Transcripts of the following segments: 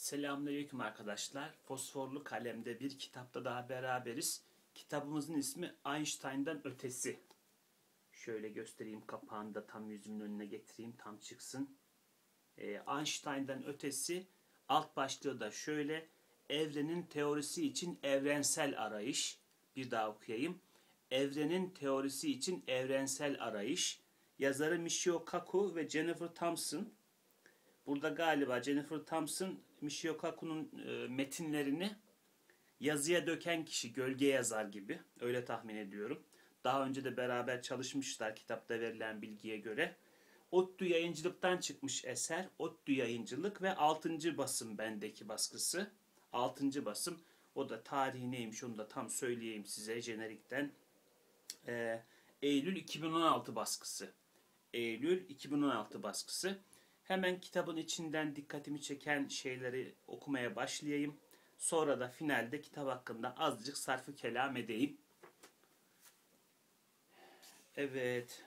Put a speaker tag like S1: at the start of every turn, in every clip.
S1: Selamünaleyküm arkadaşlar. Fosforlu Kalem'de bir kitapta daha beraberiz. Kitabımızın ismi Einstein'dan Ötesi. Şöyle göstereyim, kapağını da tam yüzümün önüne getireyim, tam çıksın. Einstein'dan Ötesi, alt başlığı da şöyle: Evrenin teorisi için evrensel arayış. Bir daha okuyayım. Evrenin teorisi için evrensel arayış. Yazarı Michio Kaku ve Jennifer Thompson. Burada galiba Jennifer Thompson, Michio Kaku'nun metinlerini yazıya döken kişi, gölge yazar gibi. Öyle tahmin ediyorum. Daha önce de beraber çalışmışlar kitapta verilen bilgiye göre. ODTÜ Yayıncılık'tan çıkmış eser. ODTÜ Yayıncılık ve 6. basım bendeki baskısı. 6. basım. O da tarihi neymiş onu da tam söyleyeyim size jenerikten. Eylül 2016 baskısı. Eylül 2016 baskısı. Hemen kitabın içinden dikkatimi çeken şeyleri okumaya başlayayım. Sonra da finalde kitap hakkında azıcık sarfı kelam edeyim. Evet.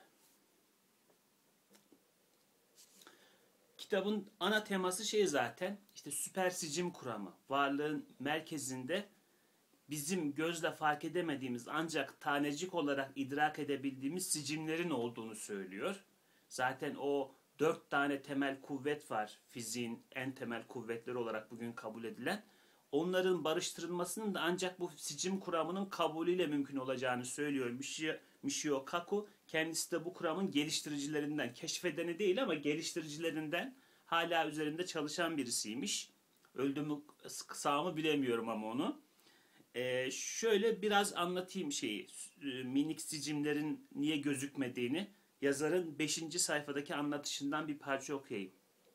S1: Kitabın ana teması zaten işte süper sicim kuramı. Varlığın merkezinde bizim gözle fark edemediğimiz ancak tanecik olarak idrak edebildiğimiz sicimlerin olduğunu söylüyor. Zaten o 4 tane temel kuvvet var, fiziğin en temel kuvvetleri olarak bugün kabul edilen. Onların barıştırılmasının da ancak bu sicim kuramının kabulüyle mümkün olacağını söylüyor Michio Kaku. Kendisi de bu kuramın geliştiricilerinden, keşfedeni değil ama geliştiricilerinden, hala üzerinde çalışan birisiymiş. Öldü mü sağ mı bilemiyorum ama onu. Şöyle biraz anlatayım minik sicimlerin niye gözükmediğini. Yazarın 5. sayfadaki anlatışından bir parça okuyayım.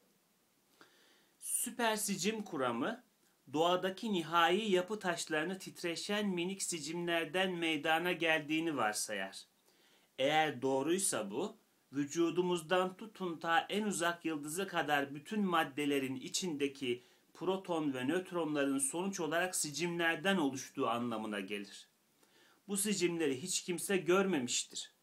S1: Süper sicim kuramı, doğadaki nihai yapı taşlarını titreşen minik sicimlerden meydana geldiğini varsayar. Eğer doğruysa bu, vücudumuzdan tutun ta en uzak yıldıza kadar bütün maddelerin içindeki proton ve nötronların sonuç olarak sicimlerden oluştuğu anlamına gelir. Bu sicimleri hiç kimse görmemiştir.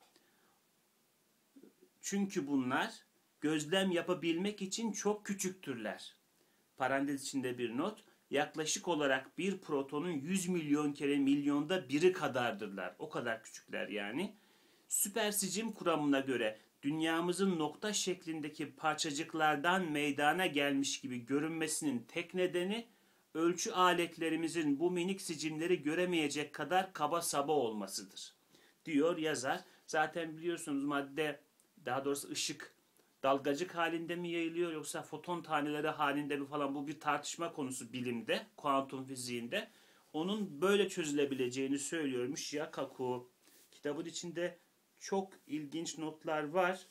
S1: Çünkü bunlar gözlem yapabilmek için çok küçüktürler. Parantez içinde bir not, yaklaşık olarak bir protonun 100 milyon kere milyonda biri kadardırlar. O kadar küçükler yani. Süper sicim kuramına göre dünyamızın nokta şeklindeki parçacıklardan meydana gelmiş gibi görünmesinin tek nedeni ölçü aletlerimizin bu minik sicimleri göremeyecek kadar kaba saba olmasıdır, diyor yazar. Zaten biliyorsunuz madde, daha doğrusu ışık dalgacık halinde mi yayılıyor yoksa foton taneleri halinde mi falan, bu bir tartışma konusu bilimde, kuantum fiziğinde. Onun böyle çözülebileceğini söylüyormuş ya Kaku. Kitabın içinde çok ilginç notlar var.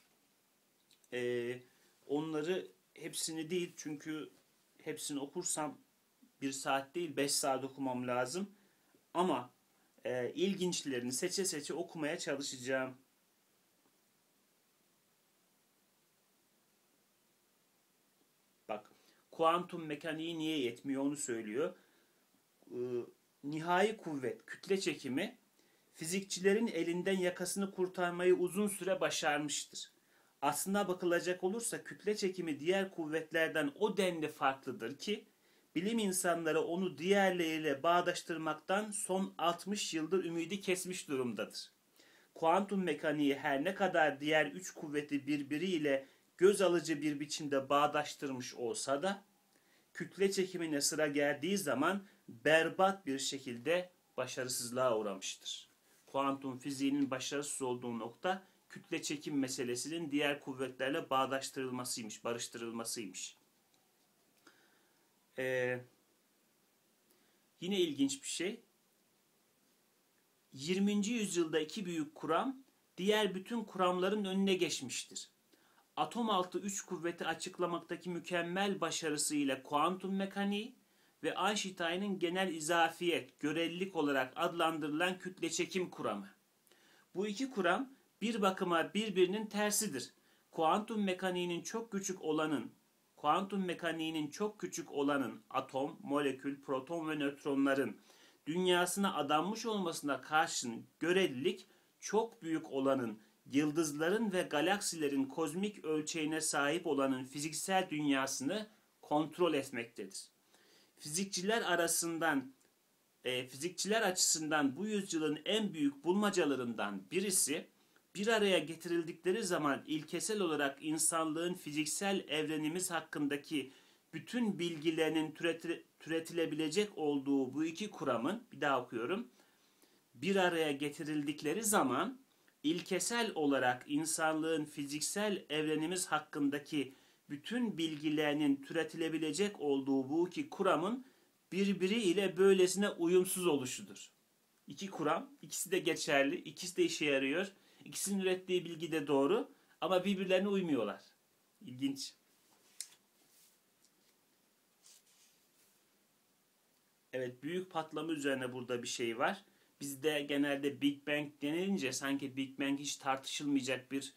S1: Onları hepsini değil, çünkü hepsini okursam 1 saat değil 5 saat okumam lazım. Ama ilginçlerini seçe seçe okumaya çalışacağım. Bak, kuantum mekaniği niye yetmiyor onu söylüyor. Nihai kuvvet, kütle çekimi, fizikçilerin elinden yakasını kurtarmayı uzun süre başarmıştır. Aslına bakılacak olursa kütle çekimi diğer kuvvetlerden o denli farklıdır ki bilim insanları onu diğerleriyle bağdaştırmaktan son 60 yıldır ümidi kesmiş durumdadır. Kuantum mekaniği her ne kadar diğer 3 kuvveti birbiriyle göz alıcı bir biçimde bağdaştırmış olsa da kütle çekimine sıra geldiği zaman berbat bir şekilde başarısızlığa uğramıştır. Kuantum fiziğinin başarısız olduğu nokta kütle çekim meselesinin diğer kuvvetlerle bağdaştırılmasıymış, barıştırılmasıymış. Yine ilginç bir şey. 20. yüzyılda iki büyük kuram diğer bütün kuramların önüne geçmiştir. Atom altı üç kuvveti açıklamaktaki mükemmel başarısıyla kuantum mekaniği ve Einstein'ın genel izafiyet, görelilik olarak adlandırılan kütle çekim kuramı. Bu iki kuram bir bakıma birbirinin tersidir. Kuantum mekaniğinin çok küçük olanın atom, molekül, proton ve nötronların dünyasına adanmış olmasına karşın görelilik çok büyük olanın, yıldızların ve galaksilerin kozmik ölçeğine sahip olanın fiziksel dünyasını kontrol etmektedir. Fizikçiler açısından bu yüzyılın en büyük bulmacalarından birisi, bir araya getirildikleri zaman ilkesel olarak insanlığın fiziksel evrenimiz hakkındaki bütün bilgilerinin türetilebilecek olduğu bu iki kuramın, bir daha okuyorum, bir araya getirildikleri zaman ilkesel olarak insanlığın fiziksel evrenimiz hakkındaki bütün bilgilerinin türetilebilecek olduğu bu iki kuramın birbiriyle böylesine uyumsuz oluşudur. İki kuram, ikisi de geçerli, ikisi de işe yarıyor. İkisinin ürettiği bilgi de doğru ama birbirlerine uymuyorlar. İlginç. Evet, büyük patlama üzerine burada bir şey var. Bizde genelde Big Bang denilince sanki Big Bang hiç tartışılmayacak bir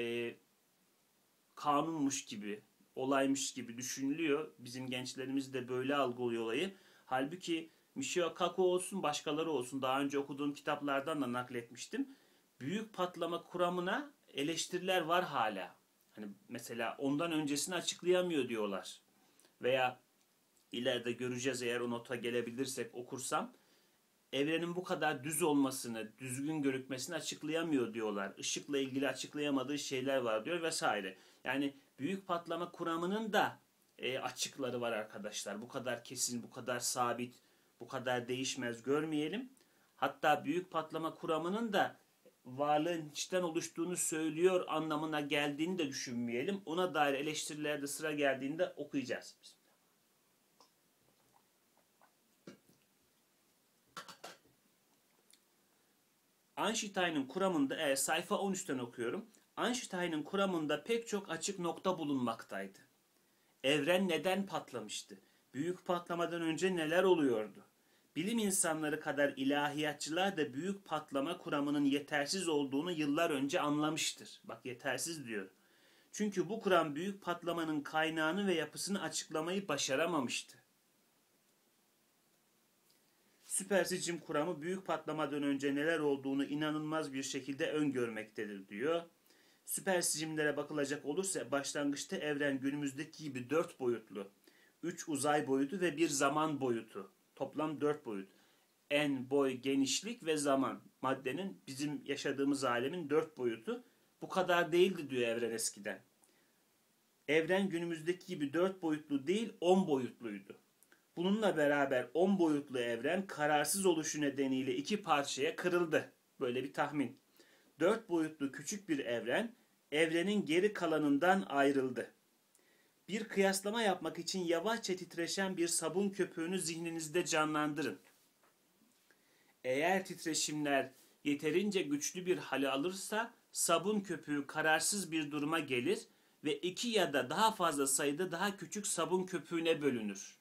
S1: kanunmuş gibi, olaymış gibi düşünülüyor. Bizim gençlerimiz de böyle algılıyor olayı. Halbuki Michio Kaku olsun, başkaları olsun, daha önce okuduğum kitaplardan da nakletmiştim. Büyük patlama kuramına eleştiriler var hala. Hani mesela ondan öncesini açıklayamıyor diyorlar. Veya ileride göreceğiz, eğer o nota gelebilirsek okursam, evrenin bu kadar düz olmasını, düzgün görükmesini açıklayamıyor diyorlar. Işıkla ilgili açıklayamadığı şeyler var diyor vesaire. Yani büyük patlama kuramının da açıkları var arkadaşlar. Bu kadar kesin, bu kadar sabit, bu kadar değişmez görmeyelim. Hatta büyük patlama kuramının da varlığın hiçten oluştuğunu söylüyor anlamına geldiğini de düşünmeyelim. Ona dair eleştirilerde sıra geldiğinde okuyacağız. Einstein'ın kuramında, sayfa 13'ten okuyorum. Einstein'ın kuramında pek çok açık nokta bulunmaktaydı. Evren neden patlamıştı? Büyük patlamadan önce neler oluyordu? Bilim insanları kadar ilahiyatçılar da büyük patlama kuramının yetersiz olduğunu yıllar önce anlamıştır. Bak, yetersiz diyor. Çünkü bu kuram büyük patlamanın kaynağını ve yapısını açıklamayı başaramamıştı. Süpersicim kuramı büyük patlamadan önce neler olduğunu inanılmaz bir şekilde öngörmektedir diyor. Süpersicimlere bakılacak olursa başlangıçta evren günümüzdeki gibi 4 boyutlu, 3 uzay boyutu ve 1 zaman boyutu, toplam 4 boyut. En, boy, genişlik ve zaman, maddenin, bizim yaşadığımız alemin 4 boyutu. Bu kadar değildi diyor evren eskiden. Evren günümüzdeki gibi 4 boyutlu değil, 10 boyutluydu. Bununla beraber 10 boyutlu evren kararsız oluşu nedeniyle 2 parçaya kırıldı. Böyle bir tahmin. 4 boyutlu küçük bir evren, evrenin geri kalanından ayrıldı. Bir kıyaslama yapmak için yavaşça titreşen bir sabun köpüğünü zihninizde canlandırın. Eğer titreşimler yeterince güçlü bir hale alırsa sabun köpüğü kararsız bir duruma gelir ve 2 ya da daha fazla sayıda daha küçük sabun köpüğüne bölünür.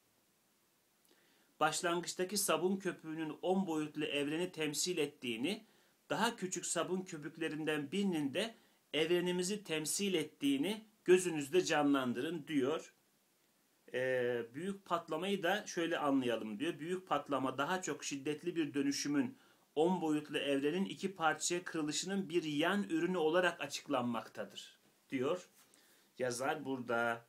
S1: Başlangıçtaki sabun köpüğünün 10 boyutlu evreni temsil ettiğini, daha küçük sabun köpüklerinden birinin de evrenimizi temsil ettiğini gözünüzde canlandırın diyor. Büyük patlamayı da şöyle anlayalım diyor. Büyük patlama daha çok şiddetli bir dönüşümün 10 boyutlu evrenin 2 parçaya kırılışının bir yan ürünü olarak açıklanmaktadır diyor yazar burada.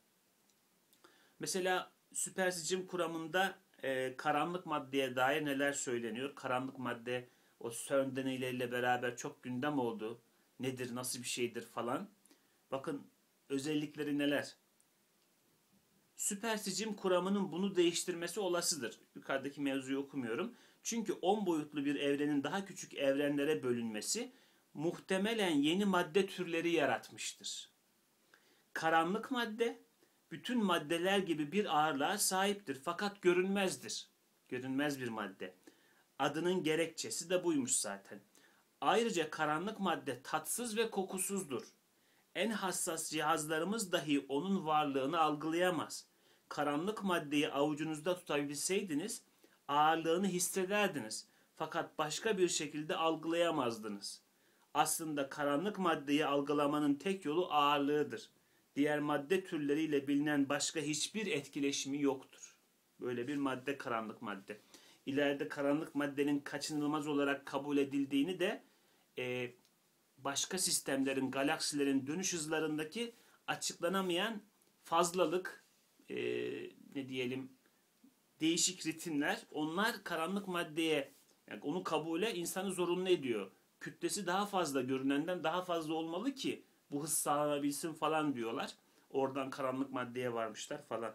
S1: Mesela süpersicim kuramında karanlık maddeye dair neler söyleniyor? Karanlık madde o CERN deneyleriyle beraber çok gündem oldu. Nedir, nasıl bir şeydir falan. Bakın özellikleri neler? Süpersicim kuramının bunu değiştirmesi olasıdır. Yukarıdaki mevzuyu okumuyorum. Çünkü 10 boyutlu bir evrenin daha küçük evrenlere bölünmesi muhtemelen yeni madde türleri yaratmıştır. Karanlık madde bütün maddeler gibi bir ağırlığa sahiptir fakat görünmezdir. Görünmez bir madde. Adının gerekçesi de buymuş zaten. Ayrıca karanlık madde tatsız ve kokusuzdur. En hassas cihazlarımız dahi onun varlığını algılayamaz. Karanlık maddeyi avucunuzda tutabilseydiniz ağırlığını hissederdiniz. Fakat başka bir şekilde algılayamazdınız. Aslında karanlık maddeyi algılamanın tek yolu ağırlığıdır. Diğer madde türleriyle bilinen başka hiçbir etkileşimi yoktur. Böyle bir madde karanlık madde. İleride karanlık maddenin kaçınılmaz olarak kabul edildiğini de başka sistemlerin, galaksilerin dönüş hızlarındaki açıklanamayan fazlalık, ne diyelim, değişik ritimler, onlar karanlık maddeye, yani onu kabule insanı zorunlu ediyor. Kütlesi daha fazla, görünenden daha fazla olmalı ki bu hız sağlanabilsin falan diyorlar. Oradan karanlık maddeye varmışlar falan.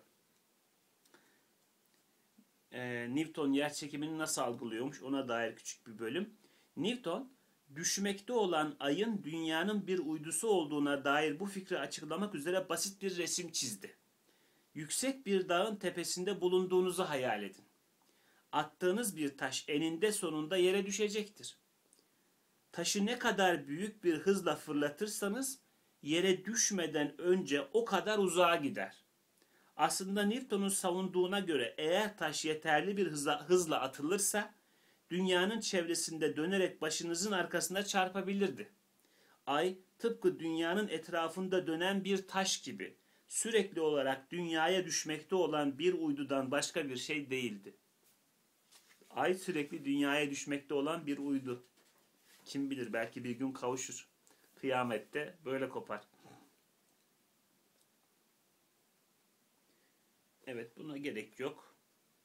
S1: Newton yer çekimini nasıl algılıyormuş, ona dair küçük bir bölüm. Newton, düşmekte olan ayın dünyanın bir uydusu olduğuna dair bu fikri açıklamak üzere basit bir resim çizdi. Yüksek bir dağın tepesinde bulunduğunuzu hayal edin. Attığınız bir taş eninde sonunda yere düşecektir. Taşı ne kadar büyük bir hızla fırlatırsanız yere düşmeden önce o kadar uzağa gider. Aslında Newton'un savunduğuna göre eğer taş yeterli bir hızla atılırsa dünyanın çevresinde dönerek başınızın arkasına çarpabilirdi. Ay tıpkı dünyanın etrafında dönen bir taş gibi sürekli olarak dünyaya düşmekte olan bir uydudan başka bir şey değildi. Ay sürekli dünyaya düşmekte olan bir uydu. Kim bilir, belki bir gün kavuşur. Kıyamette böyle kopar. Evet, buna gerek yok.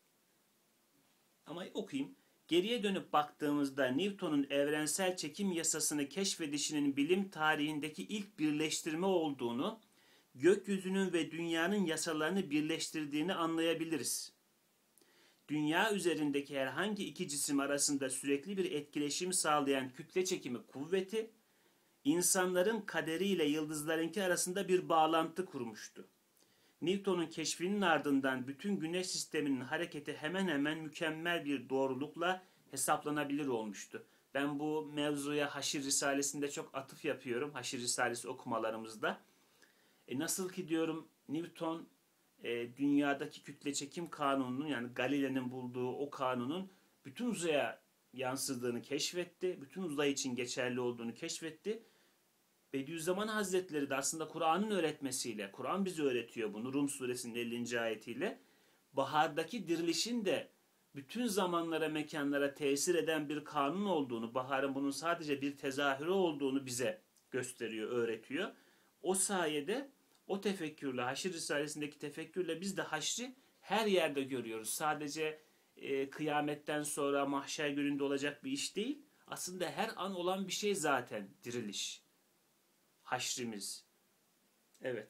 S1: Ama okuyayım. Geriye dönüp baktığımızda Newton'un evrensel çekim yasasını keşfedişinin bilim tarihindeki ilk birleştirme olduğunu, gökyüzünün ve dünyanın yasalarını birleştirdiğini anlayabiliriz. Dünya üzerindeki herhangi iki cisim arasında sürekli bir etkileşim sağlayan kütle çekimi kuvveti, insanların kaderiyle yıldızlarınki arasında bir bağlantı kurmuştu. Newton'un keşfinin ardından bütün güneş sisteminin hareketi hemen hemen mükemmel bir doğrulukla hesaplanabilir olmuştu. Ben bu mevzuya Haşir Risalesi'nde çok atıf yapıyorum. Haşir Risalesi okumalarımızda. Nasıl ki diyorum Newton dünyadaki kütle çekim kanununun, yani Galile'nin bulduğu o kanunun bütün uzaya yansıdığını keşfetti. Bütün uzay için geçerli olduğunu keşfetti. Bediüzzaman Hazretleri de aslında Kur'an'ın öğretmesiyle, Kur'an bize öğretiyor bunu Rum suresinin 50. ayetiyle, bahardaki dirilişin de bütün zamanlara, mekanlara tesir eden bir kanun olduğunu, baharın bunun sadece bir tezahürü olduğunu bize gösteriyor, öğretiyor. O sayede, o tefekkürle, Haşr Risalesi'ndeki tefekkürle biz de haşri her yerde görüyoruz. Sadece kıyametten sonra mahşer gününde olacak bir iş değil. Aslında her an olan bir şey zaten diriliş. Haşrimiz. Evet.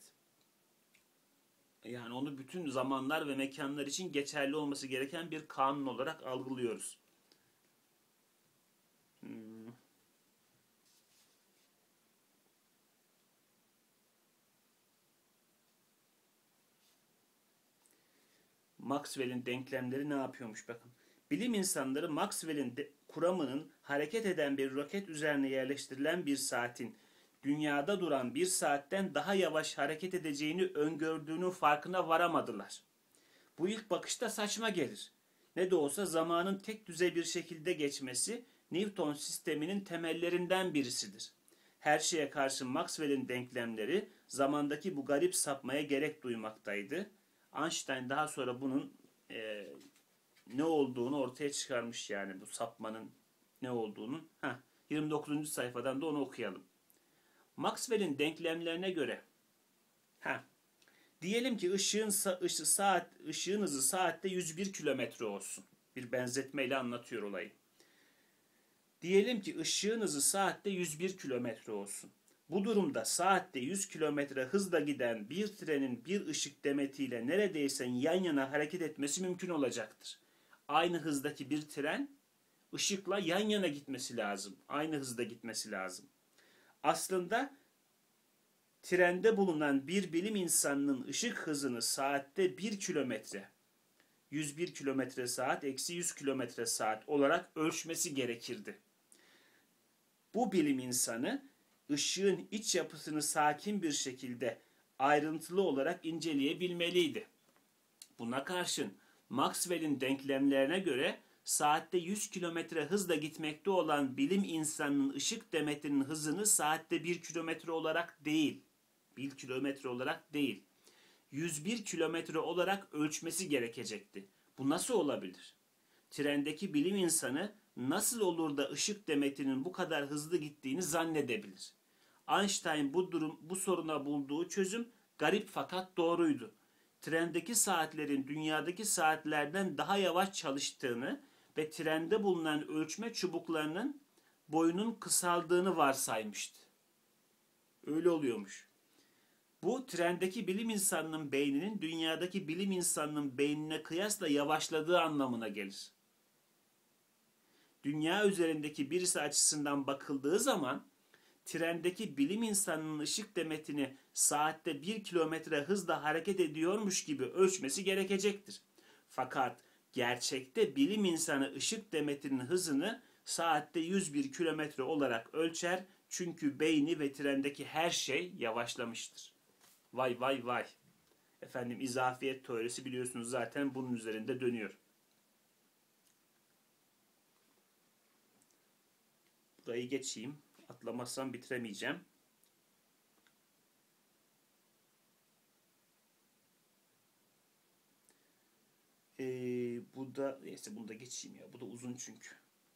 S1: Yani onu bütün zamanlar ve mekanlar için geçerli olması gereken bir kanun olarak algılıyoruz. Maxwell'in denklemleri ne yapıyormuş bakın. Bilim insanları Maxwell'in kuramının hareket eden bir roket üzerine yerleştirilen bir saatin dünyada duran bir saatten daha yavaş hareket edeceğini öngördüğünün farkına varamadılar. Bu ilk bakışta saçma gelir. Ne de olsa zamanın tek düze bir şekilde geçmesi Newton sisteminin temellerinden birisidir. Her şeye karşı Maxwell'in denklemleri zamandaki bu garip sapmaya gerek duymaktaydı. Einstein daha sonra bunun ne olduğunu ortaya çıkarmış, yani bu sapmanın ne olduğunu. 29. sayfadan da onu okuyalım. Maxwell'in denklemlerine göre diyelim ki ışığın hızı saatte 101 kilometre olsun. Bir benzetmeyle anlatıyor olayı. Diyelim ki ışığın hızı saatte 101 kilometre olsun. Bu durumda saatte 100 kilometre hızla giden bir trenin bir ışık demetiyle neredeyse yan yana hareket etmesi mümkün olacaktır. Aynı hızdaki bir tren ışıkla yan yana gitmesi lazım. Aynı hızda gitmesi lazım. Aslında trende bulunan bir bilim insanının ışık hızını saatte 1 kilometre, 101 kilometre saat eksi 100 kilometre saat olarak ölçmesi gerekirdi. Bu bilim insanı ışığın iç yapısını sakin bir şekilde ayrıntılı olarak inceleyebilmeliydi. Buna karşın Maxwell'in denklemlerine göre saatte 100 kilometre hızla gitmekte olan bilim insanının ışık demetinin hızını saatte 1 kilometre olarak değil, 1 kilometre olarak değil, 101 kilometre olarak ölçmesi gerekecekti. Bu nasıl olabilir? Trendeki bilim insanı nasıl olur da ışık demetinin bu kadar hızlı gittiğini zannedebilir? Einstein bu soruna bulduğu çözüm garip fakat doğruydu. trendeki saatlerin dünyadaki saatlerden daha yavaş çalıştığını ve trende bulunan ölçme çubuklarının boyunun kısaldığını varsaymıştı. Öyle oluyormuş. Bu trendeki bilim insanının beyninin dünyadaki bilim insanının beynine kıyasla yavaşladığı anlamına gelir. Dünya üzerindeki birisi açısından bakıldığı zaman trendeki bilim insanının ışık demetini saatte 1 kilometre hızla hareket ediyormuş gibi ölçmesi gerekecektir. Fakat gerçekte bilim insanı ışık demetinin hızını saatte 101 kilometre olarak ölçer, çünkü beyni ve trendeki her şey yavaşlamıştır. Vay vay vay. Efendim, izafiyet teorisi biliyorsunuz zaten bunun üzerinde dönüyor. Burayı geçeyim. Atlamazsam bitiremeyeceğim. Bu da neyse, bunu da geçeyim ya. Bu da uzun çünkü.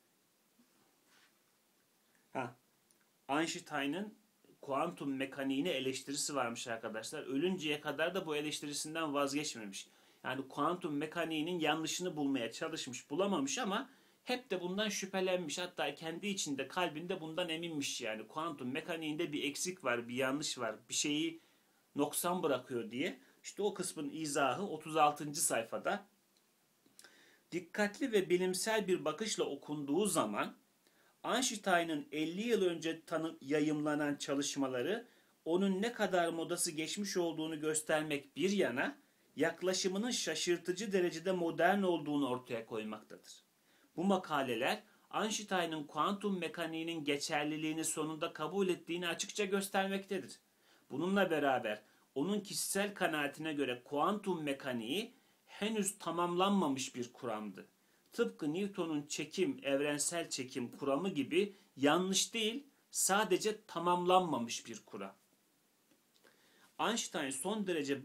S1: Einstein'ın kuantum mekaniğine eleştirisi varmış arkadaşlar. Ölünceye kadar da bu eleştirisinden vazgeçmemiş. Yani kuantum mekaniğinin yanlışını bulmaya çalışmış, bulamamış ama hep de bundan şüphelenmiş. Hatta kendi içinde, kalbinde bundan eminmiş yani. Kuantum mekaniğinde bir eksik var, bir yanlış var, bir şeyi noksan bırakıyor diye. İşte o kısmın izahı 36. sayfada. Dikkatli ve bilimsel bir bakışla okunduğu zaman Einstein'ın 50 yıl önce yayımlanan çalışmaları onun ne kadar modası geçmiş olduğunu göstermek bir yana, yaklaşımının şaşırtıcı derecede modern olduğunu ortaya koymaktadır. Bu makaleler Einstein'ın kuantum mekaniğinin geçerliliğini sonunda kabul ettiğini açıkça göstermektedir. Bununla beraber onun kişisel kanaatine göre kuantum mekaniği henüz tamamlanmamış bir kuramdı. Tıpkı Newton'un evrensel çekim kuramı gibi yanlış değil, sadece tamamlanmamış bir kuram. Einstein son derece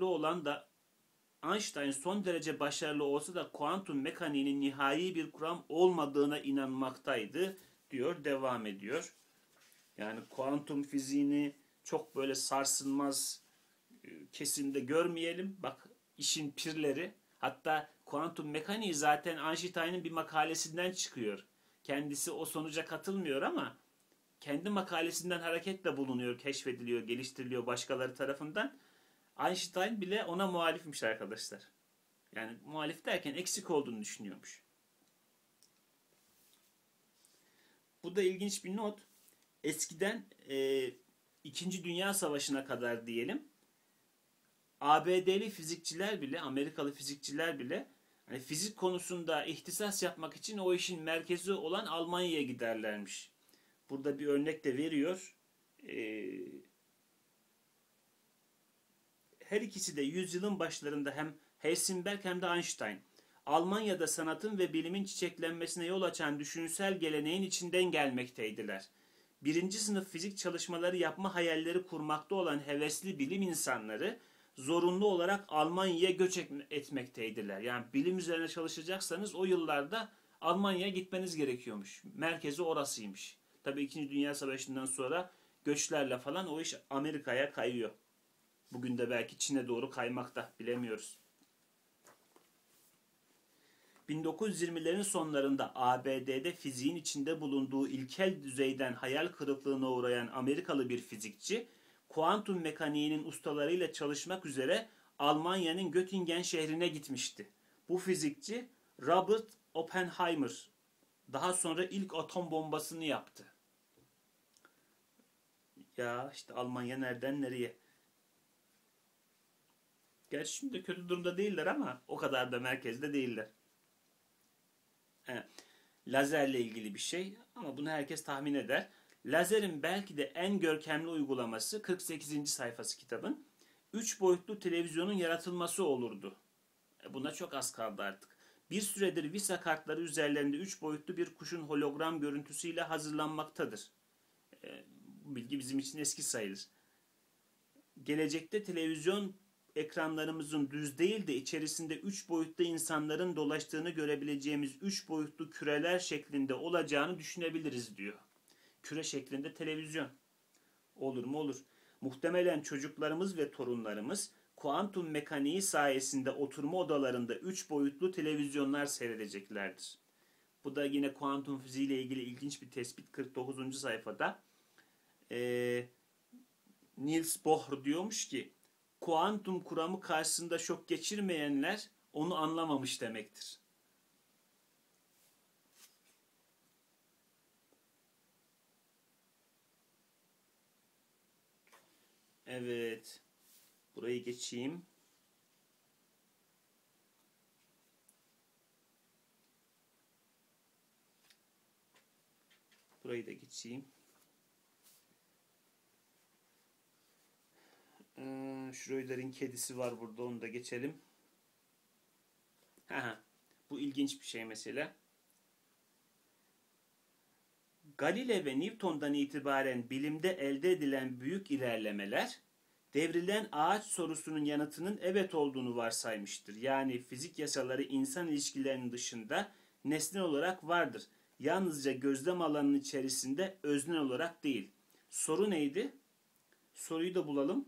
S1: başarılı olsa da kuantum mekaniğinin nihai bir kuram olmadığına inanmaktaydı diyor, devam ediyor. Yani kuantum fiziğini çok böyle sarsılmaz kesimde görmeyelim. Bak, işin pirleri. Hatta kuantum mekaniği zaten Einstein'ın bir makalesinden çıkıyor. Kendisi o sonuca katılmıyor ama kendi makalesinden hareketle bulunuyor, keşfediliyor, geliştiriliyor başkaları tarafından. Einstein bile ona muhalifmiş arkadaşlar. Yani muhalif derken eksik olduğunu düşünüyormuş. Bu da ilginç bir not. Eskiden 2. Dünya Savaşı'na kadar diyelim, ABD'li fizikçiler bile, Amerikalı fizikçiler bile hani fizik konusunda ihtisas yapmak için o işin merkezi olan Almanya'ya giderlermiş. Burada bir örnek de veriyor. Her ikisi de yüzyılın başlarında hem Heisenberg hem de Einstein, Almanya'da sanatın ve bilimin çiçeklenmesine yol açan düşünsel geleneğin içinden gelmekteydiler. 1. sınıf fizik çalışmaları yapma hayalleri kurmakta olan hevesli bilim insanları zorunlu olarak Almanya'ya göç etmekteydiler. Yani bilim üzerine çalışacaksanız o yıllarda Almanya'ya gitmeniz gerekiyormuş. Merkezi orasıymış. Tabii 2. Dünya Savaşı'ndan sonra göçlerle falan o iş Amerika'ya kayıyor. Bugün de belki Çin'e doğru kaymakta, bilemiyoruz. 1920'lerin sonlarında ABD'de fiziğin içinde bulunduğu ilkel düzeyden hayal kırıklığına uğrayan Amerikalı bir fizikçi, kuantum mekaniğinin ustalarıyla çalışmak üzere Almanya'nın Göttingen şehrine gitmişti. Bu fizikçi Robert Oppenheimer daha sonra ilk atom bombasını yaptı. Ya işte Almanya nereden nereye? Gerçi şimdi de kötü durumda değiller ama o kadar da merkezde değiller. Lazerle ilgili bir şey ama bunu herkes tahmin eder. Lazerin belki de en görkemli uygulaması 48. sayfası kitabın 3 boyutlu televizyonun yaratılması olurdu. Buna çok az kaldı artık. Bir süredir Visa kartları üzerlerinde 3 boyutlu bir kuşun hologram görüntüsüyle hazırlanmaktadır. Bu bilgi bizim için eski sayılır. Gelecekte televizyon ekranlarımızın düz değil de içerisinde 3 boyutlu insanların dolaştığını görebileceğimiz 3 boyutlu küreler şeklinde olacağını düşünebiliriz diyor. Küre şeklinde televizyon. Olur mu olur. Muhtemelen çocuklarımız ve torunlarımız kuantum mekaniği sayesinde oturma odalarında 3 boyutlu televizyonlar seyredeceklerdir. Bu da yine kuantum fiziği ile ilgili ilginç bir tespit 49. sayfada. Niels Bohr diyormuş ki kuantum kuramı karşısında şok geçirmeyenler onu anlamamış demektir. Evet. Burayı geçeyim. Burayı da geçeyim. Schrödinger'in kedisi var burada. Onu da geçelim. Bu ilginç bir şey mesela. Galile ve Newton'dan itibaren bilimde elde edilen büyük ilerlemeler, devrilen ağaç sorusunun yanıtının evet olduğunu varsaymıştır. Yani fizik yasaları insan ilişkilerinin dışında nesnel olarak vardır. Yalnızca gözlem alanının içerisinde öznel olarak değil. Soru neydi? Soruyu da bulalım.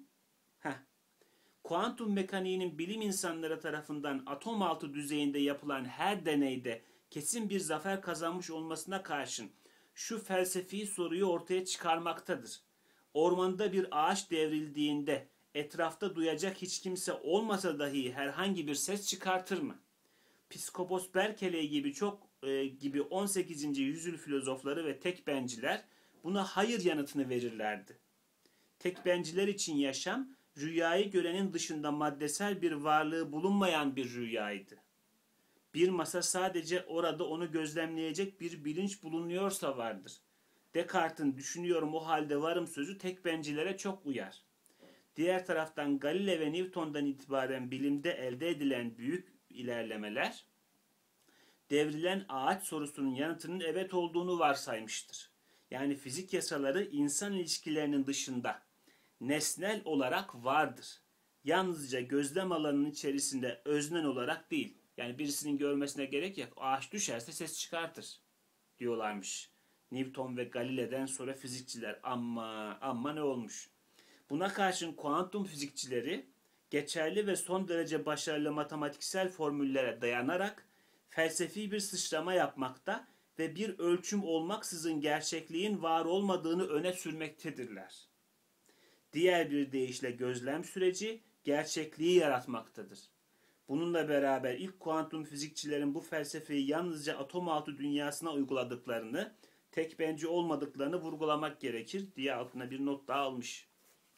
S1: Kuantum mekaniğinin bilim insanları tarafından atom altı düzeyinde yapılan her deneyde kesin bir zafer kazanmış olmasına karşın şu felsefi soruyu ortaya çıkarmaktadır. Ormanda bir ağaç devrildiğinde etrafta duyacak hiç kimse olmasa dahi herhangi bir ses çıkartır mı? Psikopos Berkeley gibi 18. yüzyıl filozofları ve tekbenciler buna hayır yanıtını verirlerdi. Tekbenciler için yaşam, rüyayı görenin dışında maddesel bir varlığı bulunmayan bir rüyaydı. Bir masa sadece orada onu gözlemleyecek bir bilinç bulunuyorsa vardır. Descartes'in düşünüyorum o halde varım sözü tekbencilere çok uyar. Diğer taraftan Galile ve Newton'dan itibaren bilimde elde edilen büyük ilerlemeler, devrilen ağaç sorusunun yanıtının evet olduğunu varsaymıştır. Yani fizik yasaları insan ilişkilerinin dışında nesnel olarak vardır. Yalnızca gözlem alanının içerisinde öznel olarak değil. Yani birisinin görmesine gerek yok. Ağaç düşerse ses çıkartır diyorlarmış. Newton ve Galile'den sonra fizikçiler amma ne olmuş. Buna karşın kuantum fizikçileri geçerli ve son derece başarılı matematiksel formüllere dayanarak felsefi bir sıçrama yapmakta ve bir ölçüm olmaksızın gerçekliğin var olmadığını öne sürmektedirler. Diğer bir deyişle gözlem süreci gerçekliği yaratmaktadır. Bununla beraber ilk kuantum fizikçilerin bu felsefeyi yalnızca atom altı dünyasına uyguladıklarını, tekbenci olmadıklarını vurgulamak gerekir diye altına bir not daha almış.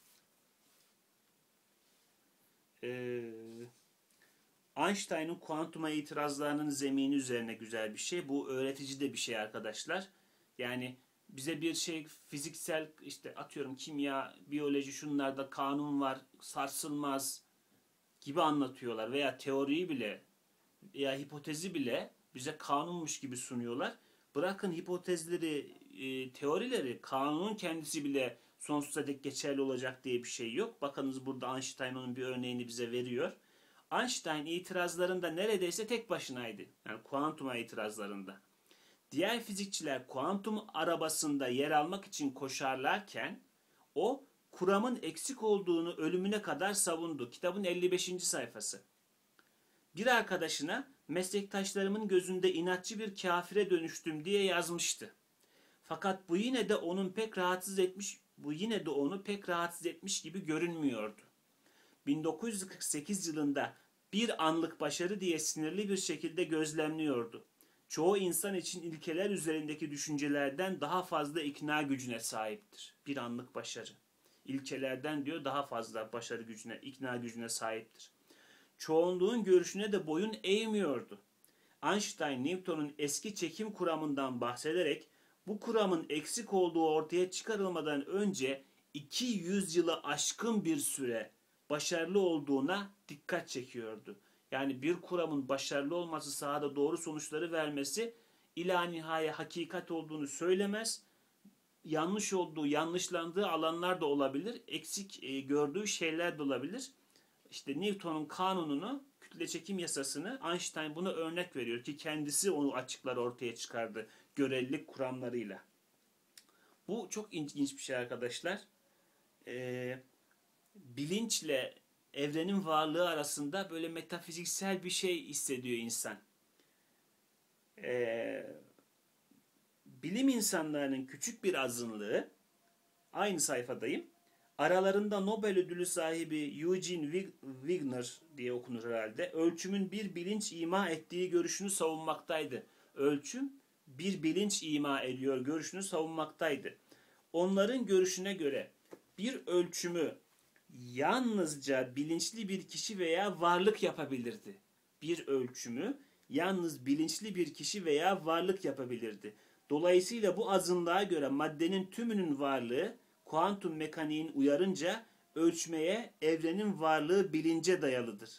S1: Einstein'ın kuantuma itirazlarının zemini üzerine güzel bir şey. Bu öğretici de bir şey arkadaşlar. Yani bize bir şey fiziksel işte atıyorum kimya, biyoloji şunlarda kanun var, sarsılmaz gibi anlatıyorlar veya teoriyi bile veya hipotezi bile bize kanunmuş gibi sunuyorlar. Bırakın hipotezleri, teorileri, kanunun kendisi bile sonsuza dek geçerli olacak diye bir şey yok. Bakınız burada Einstein onun bir örneğini bize veriyor. Einstein itirazlarında neredeyse tek başınaydı. Yani kuantuma itirazlarında. Diğer fizikçiler kuantum arabasında yer almak için koşarlarken o kuramın eksik olduğunu ölümüne kadar savundu. Kitabın 55. sayfası. Bir arkadaşına meslektaşlarımın gözünde inatçı bir kafire dönüştüm diye yazmıştı. Fakat bu yine de onu pek rahatsız etmiş gibi görünmüyordu. 1948 yılında bir anlık başarı diye sinirli bir şekilde gözlemliyordu. Çoğu insan için ilkeler üzerindeki düşüncelerden daha fazla ikna gücüne sahiptir. Bir anlık başarı. İlkelerden diyor daha fazla başarı gücüne, ikna gücüne sahiptir. Çoğunluğun görüşüne de boyun eğmiyordu. Einstein, Newton'un eski çekim kuramından bahsederek bu kuramın eksik olduğu ortaya çıkarılmadan önce 200 yılı aşkın bir süre başarılı olduğuna dikkat çekiyordu. Yani bir kuramın başarılı olması, sahada doğru sonuçları vermesi ila nihaya hakikat olduğunu söylemez. Yanlış olduğu, yanlışlandığı alanlar da olabilir. Eksik gördüğü şeyler de olabilir. İşte Newton'un kanununu, kütle çekim yasasını Einstein buna örnek veriyor ki kendisi onu açıklar ortaya çıkardı görelilik kuramlarıyla. Bu çok ilginç bir şey arkadaşlar. Bilinçle evrenin varlığı arasında böyle metafiziksel bir şey hissediyor insan. Bilim insanlarının küçük bir azınlığı, aynı sayfadayım, aralarında Nobel ödülü sahibi Eugene Wigner diye okunur herhalde, ölçümün bir bilinç ima ettiği görüşünü savunmaktaydı. Ölçüm bir bilinç ima ediyor görüşünü savunmaktaydı. Onların görüşüne göre bir ölçümü yalnızca bilinçli bir kişi veya varlık yapabilirdi. Bir ölçümü yalnız bilinçli bir kişi veya varlık yapabilirdi. Dolayısıyla bu azınlığa göre maddenin tümünün varlığı kuantum mekaniğin uyarınca ölçmeye evrenin varlığı bilince dayalıdır.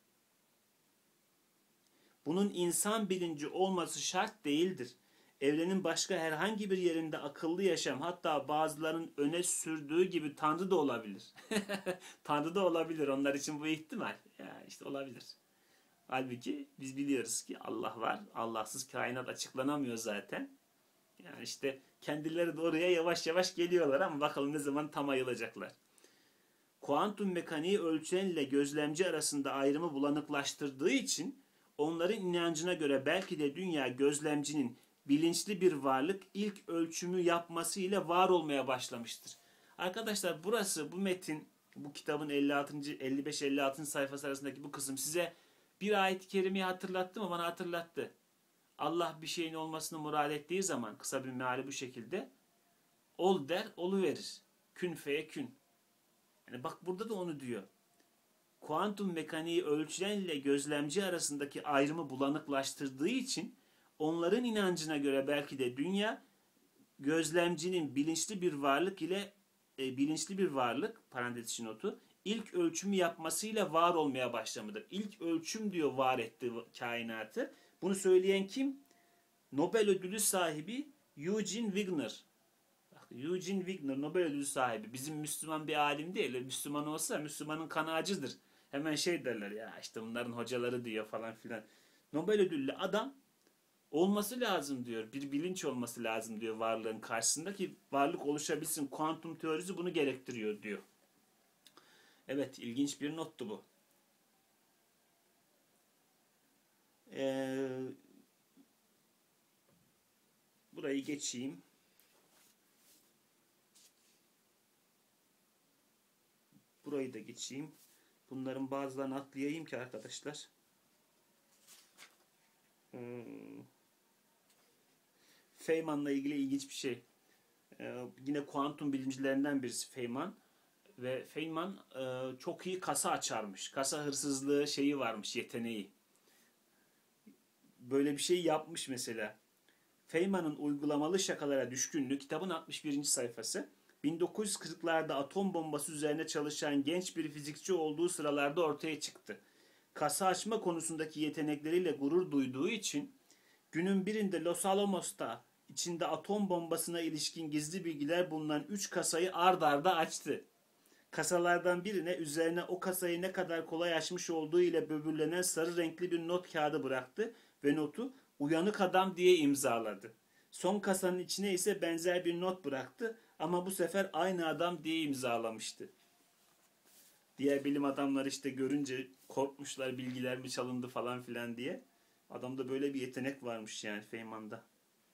S1: Bunun insan bilinci olması şart değildir. Evrenin başka herhangi bir yerinde akıllı yaşam, hatta bazılarının öne sürdüğü gibi Tanrı da olabilir. Tanrı da olabilir. Onlar için bu ihtimal. Ya işte olabilir. Halbuki biz biliyoruz ki Allah var. Allahsız kainat açıklanamıyor zaten. Yani işte kendileri de oraya yavaş yavaş geliyorlar ama bakalım ne zaman tam ayılacaklar. Kuantum mekaniği ölçenle gözlemci arasında ayrımı bulanıklaştırdığı için onların inancına göre belki de dünya gözlemcinin bilinçli bir varlık ilk ölçümü yapmasıyla var olmaya başlamıştır. Arkadaşlar burası, bu metin, bu kitabın 55-56. sayfası arasındaki bu kısım size bir ayet-i kerimeyi hatırlattı mı? Bana hatırlattı. Allah bir şeyin olmasını murad ettiği zaman, kısa bir meali bu şekilde, ol der, oluverir. Kün feye kün. Yani bak burada da onu diyor. Kuantum mekaniği ölçenle gözlemci arasındaki ayrımı bulanıklaştırdığı için onların inancına göre belki de dünya gözlemcinin bilinçli bir varlık ile bilinçli bir varlık, parantez içi notu, ilk ölçümü yapmasıyla var olmaya başlamadır. İlk ölçüm diyor var etti kainatı. Bunu söyleyen kim? Nobel ödülü sahibi Eugene Wigner. Bak, Eugene Wigner Nobel ödülü sahibi. Bizim Müslüman bir alim değil. Müslüman olsa Müslümanın kanı acıdır. Hemen şey derler ya, işte bunların hocaları diyor falan filan. Nobel ödüllü adam olması lazım diyor. Bir bilinç olması lazım diyor varlığın karşısında ki varlık oluşabilsin. Kuantum teorisi bunu gerektiriyor diyor. Evet, ilginç bir nottu bu. Burayı geçeyim. Burayı da geçeyim. Bunların bazılarını atlayayım ki arkadaşlar. Feynman'la ilgili ilginç bir şey. Yine kuantum bilimcilerinden birisi Feynman. Ve Feynman çok iyi kasa açarmış. Kasa hırsızlığı şeyi varmış, yeteneği. Böyle bir şey yapmış mesela. Feynman'ın uygulamalı şakalara düşkünlüğü kitabın 61. sayfası. 1940'larda atom bombası üzerine çalışan genç bir fizikçi olduğu sıralarda ortaya çıktı. Kasa açma konusundaki yetenekleriyle gurur duyduğu için günün birinde Los Alamos'ta içinde atom bombasına ilişkin gizli bilgiler bulunan 3 kasayı ard arda açtı. Kasalardan birine üzerine o kasayı ne kadar kolay açmış olduğu ile böbürlenen sarı renkli bir not kağıdı bıraktı ve notu "Uyanık adam" diye imzaladı. Son kasanın içine ise benzer bir not bıraktı ama bu sefer "Aynı adam" diye imzalamıştı. Diğer bilim adamları işte görünce korkmuşlar, bilgiler mi çalındı falan filan diye. Adamda böyle bir yetenek varmış yani Feynman'da.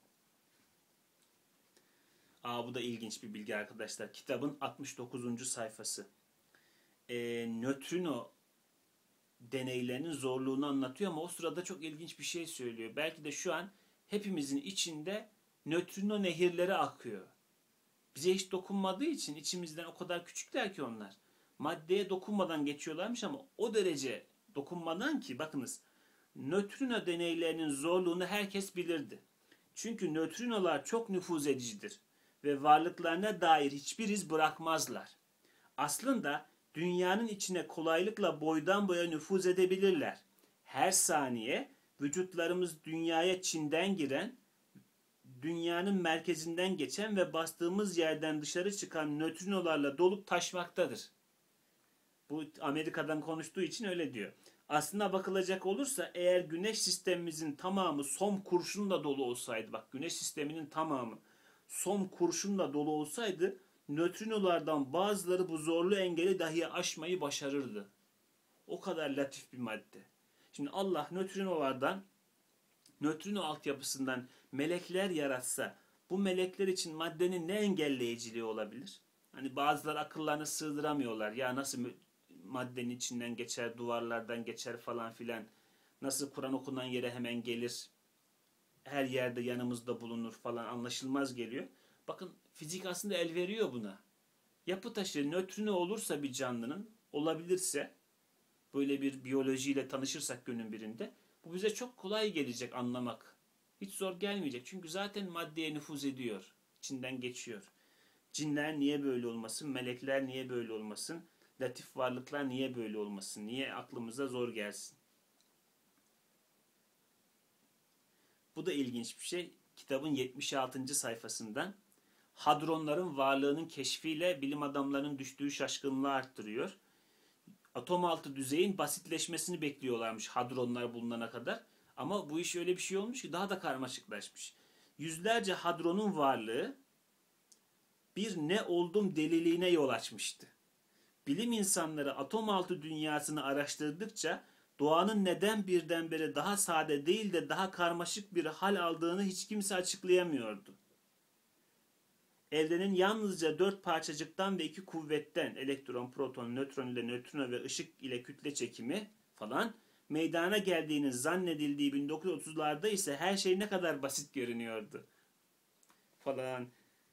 S1: Bu da ilginç bir bilgi arkadaşlar. Kitabın 69. sayfası. Nötrino deneylerinin zorluğunu anlatıyor ama o sırada çok ilginç bir şey söylüyor. Belki de şu an hepimizin içinde nötrino nehirleri akıyor. Bize hiç dokunmadığı için içimizden o kadar küçükler ki onlar. Maddeye dokunmadan geçiyorlarmış ama o derece dokunmadan ki bakınız, nötrino deneylerinin zorluğunu herkes bilirdi. Çünkü nötrinolar çok nüfuz edicidir ve varlıklarına dair hiçbir iz bırakmazlar. Aslında dünyanın içine kolaylıkla boydan boya nüfuz edebilirler. Her saniye vücutlarımız dünyaya Çin'den giren, dünyanın merkezinden geçen ve bastığımız yerden dışarı çıkan nötrinolarla dolup taşmaktadır. Bu Amerika'dan konuştuğu için öyle diyor. Aslına bakılacak olursa eğer güneş sistemimizin tamamı som kurşunla dolu olsaydı, bak güneş sisteminin tamamı som kurşunla dolu olsaydı nötrinolardan bazıları bu zorlu engeli dahi aşmayı başarırdı. O kadar latif bir madde. Şimdi Allah nötrino altyapısından melekler yaratsa, bu melekler için maddenin ne engelleyiciliği olabilir? Hani bazıları akıllarını sığdıramıyorlar. Ya nasıl maddenin içinden geçer, duvarlardan geçer falan filan. Nasıl Kur'an okunan yere hemen gelir, her yerde yanımızda bulunur falan, anlaşılmaz geliyor. Bakın fizik aslında el veriyor buna. Yapı taşı nötrino olursa bir canlının, olabilirse, böyle bir biyolojiyle tanışırsak günün birinde, bu bize çok kolay gelecek anlamak. Hiç zor gelmeyecek. Çünkü zaten maddeye nüfuz ediyor. İçinden geçiyor. Cinler niye böyle olmasın? Melekler niye böyle olmasın? Latif varlıklar niye böyle olmasın? Niye aklımıza zor gelsin? Bu da ilginç bir şey. Kitabın 76. sayfasından hadronların varlığının keşfiyle bilim adamlarının düştüğü şaşkınlığı arttırıyor. Atom altı düzeyin basitleşmesini bekliyorlarmış hadronlar bulunana kadar. Ama bu iş öyle bir şey olmuş ki daha da karmaşıklaşmış. Yüzlerce hadronun varlığı bir ne oldum deliliğine yol açmıştı. Bilim insanları atom altı dünyasını araştırdıkça doğanın neden birdenbire daha sade değil de daha karmaşık bir hal aldığını hiç kimse açıklayamıyordu. Evrenin yalnızca 4 parçacıktan ve 2 kuvvetten, elektron, proton, nötron ile nötrino ve ışık ile kütle çekimi falan meydana geldiğini zannedildiği 1930'larda ise her şey ne kadar basit görünüyordu falan.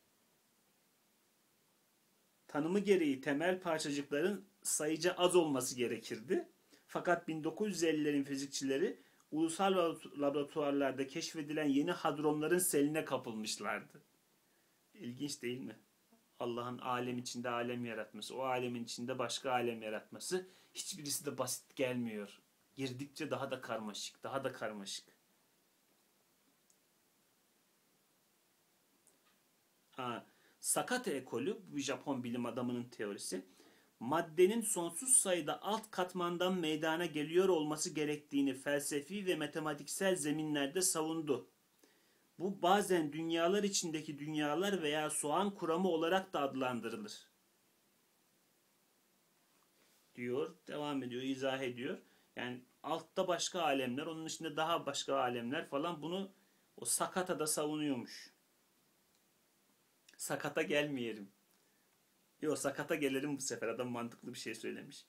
S1: Tanımı gereği temel parçacıkların sayıca az olması gerekirdi. Fakat 1950'lerin fizikçileri ulusal laboratuvarlarda keşfedilen yeni hadronların seline kapılmışlardı. İlginç değil mi? Allah'ın alem içinde alem yaratması, o alemin içinde başka alem yaratması, hiçbirisi de basit gelmiyor. Girdikçe daha da karmaşık, daha da karmaşık. Sakata ekolü, bu Japon bilim adamının teorisi, maddenin sonsuz sayıda alt katmandan meydana geliyor olması gerektiğini felsefi ve matematiksel zeminlerde savundu. Bu bazen dünyalar içindeki dünyalar veya soğan kuramı olarak da adlandırılır. Diyor, devam ediyor, izah ediyor. Yani altta başka alemler, onun içinde daha başka alemler falan, bunu o Sakata da savunuyormuş. Sakata gelmeyelim. Yok, sakata gelelim bu sefer. Adam mantıklı bir şey söylemiş.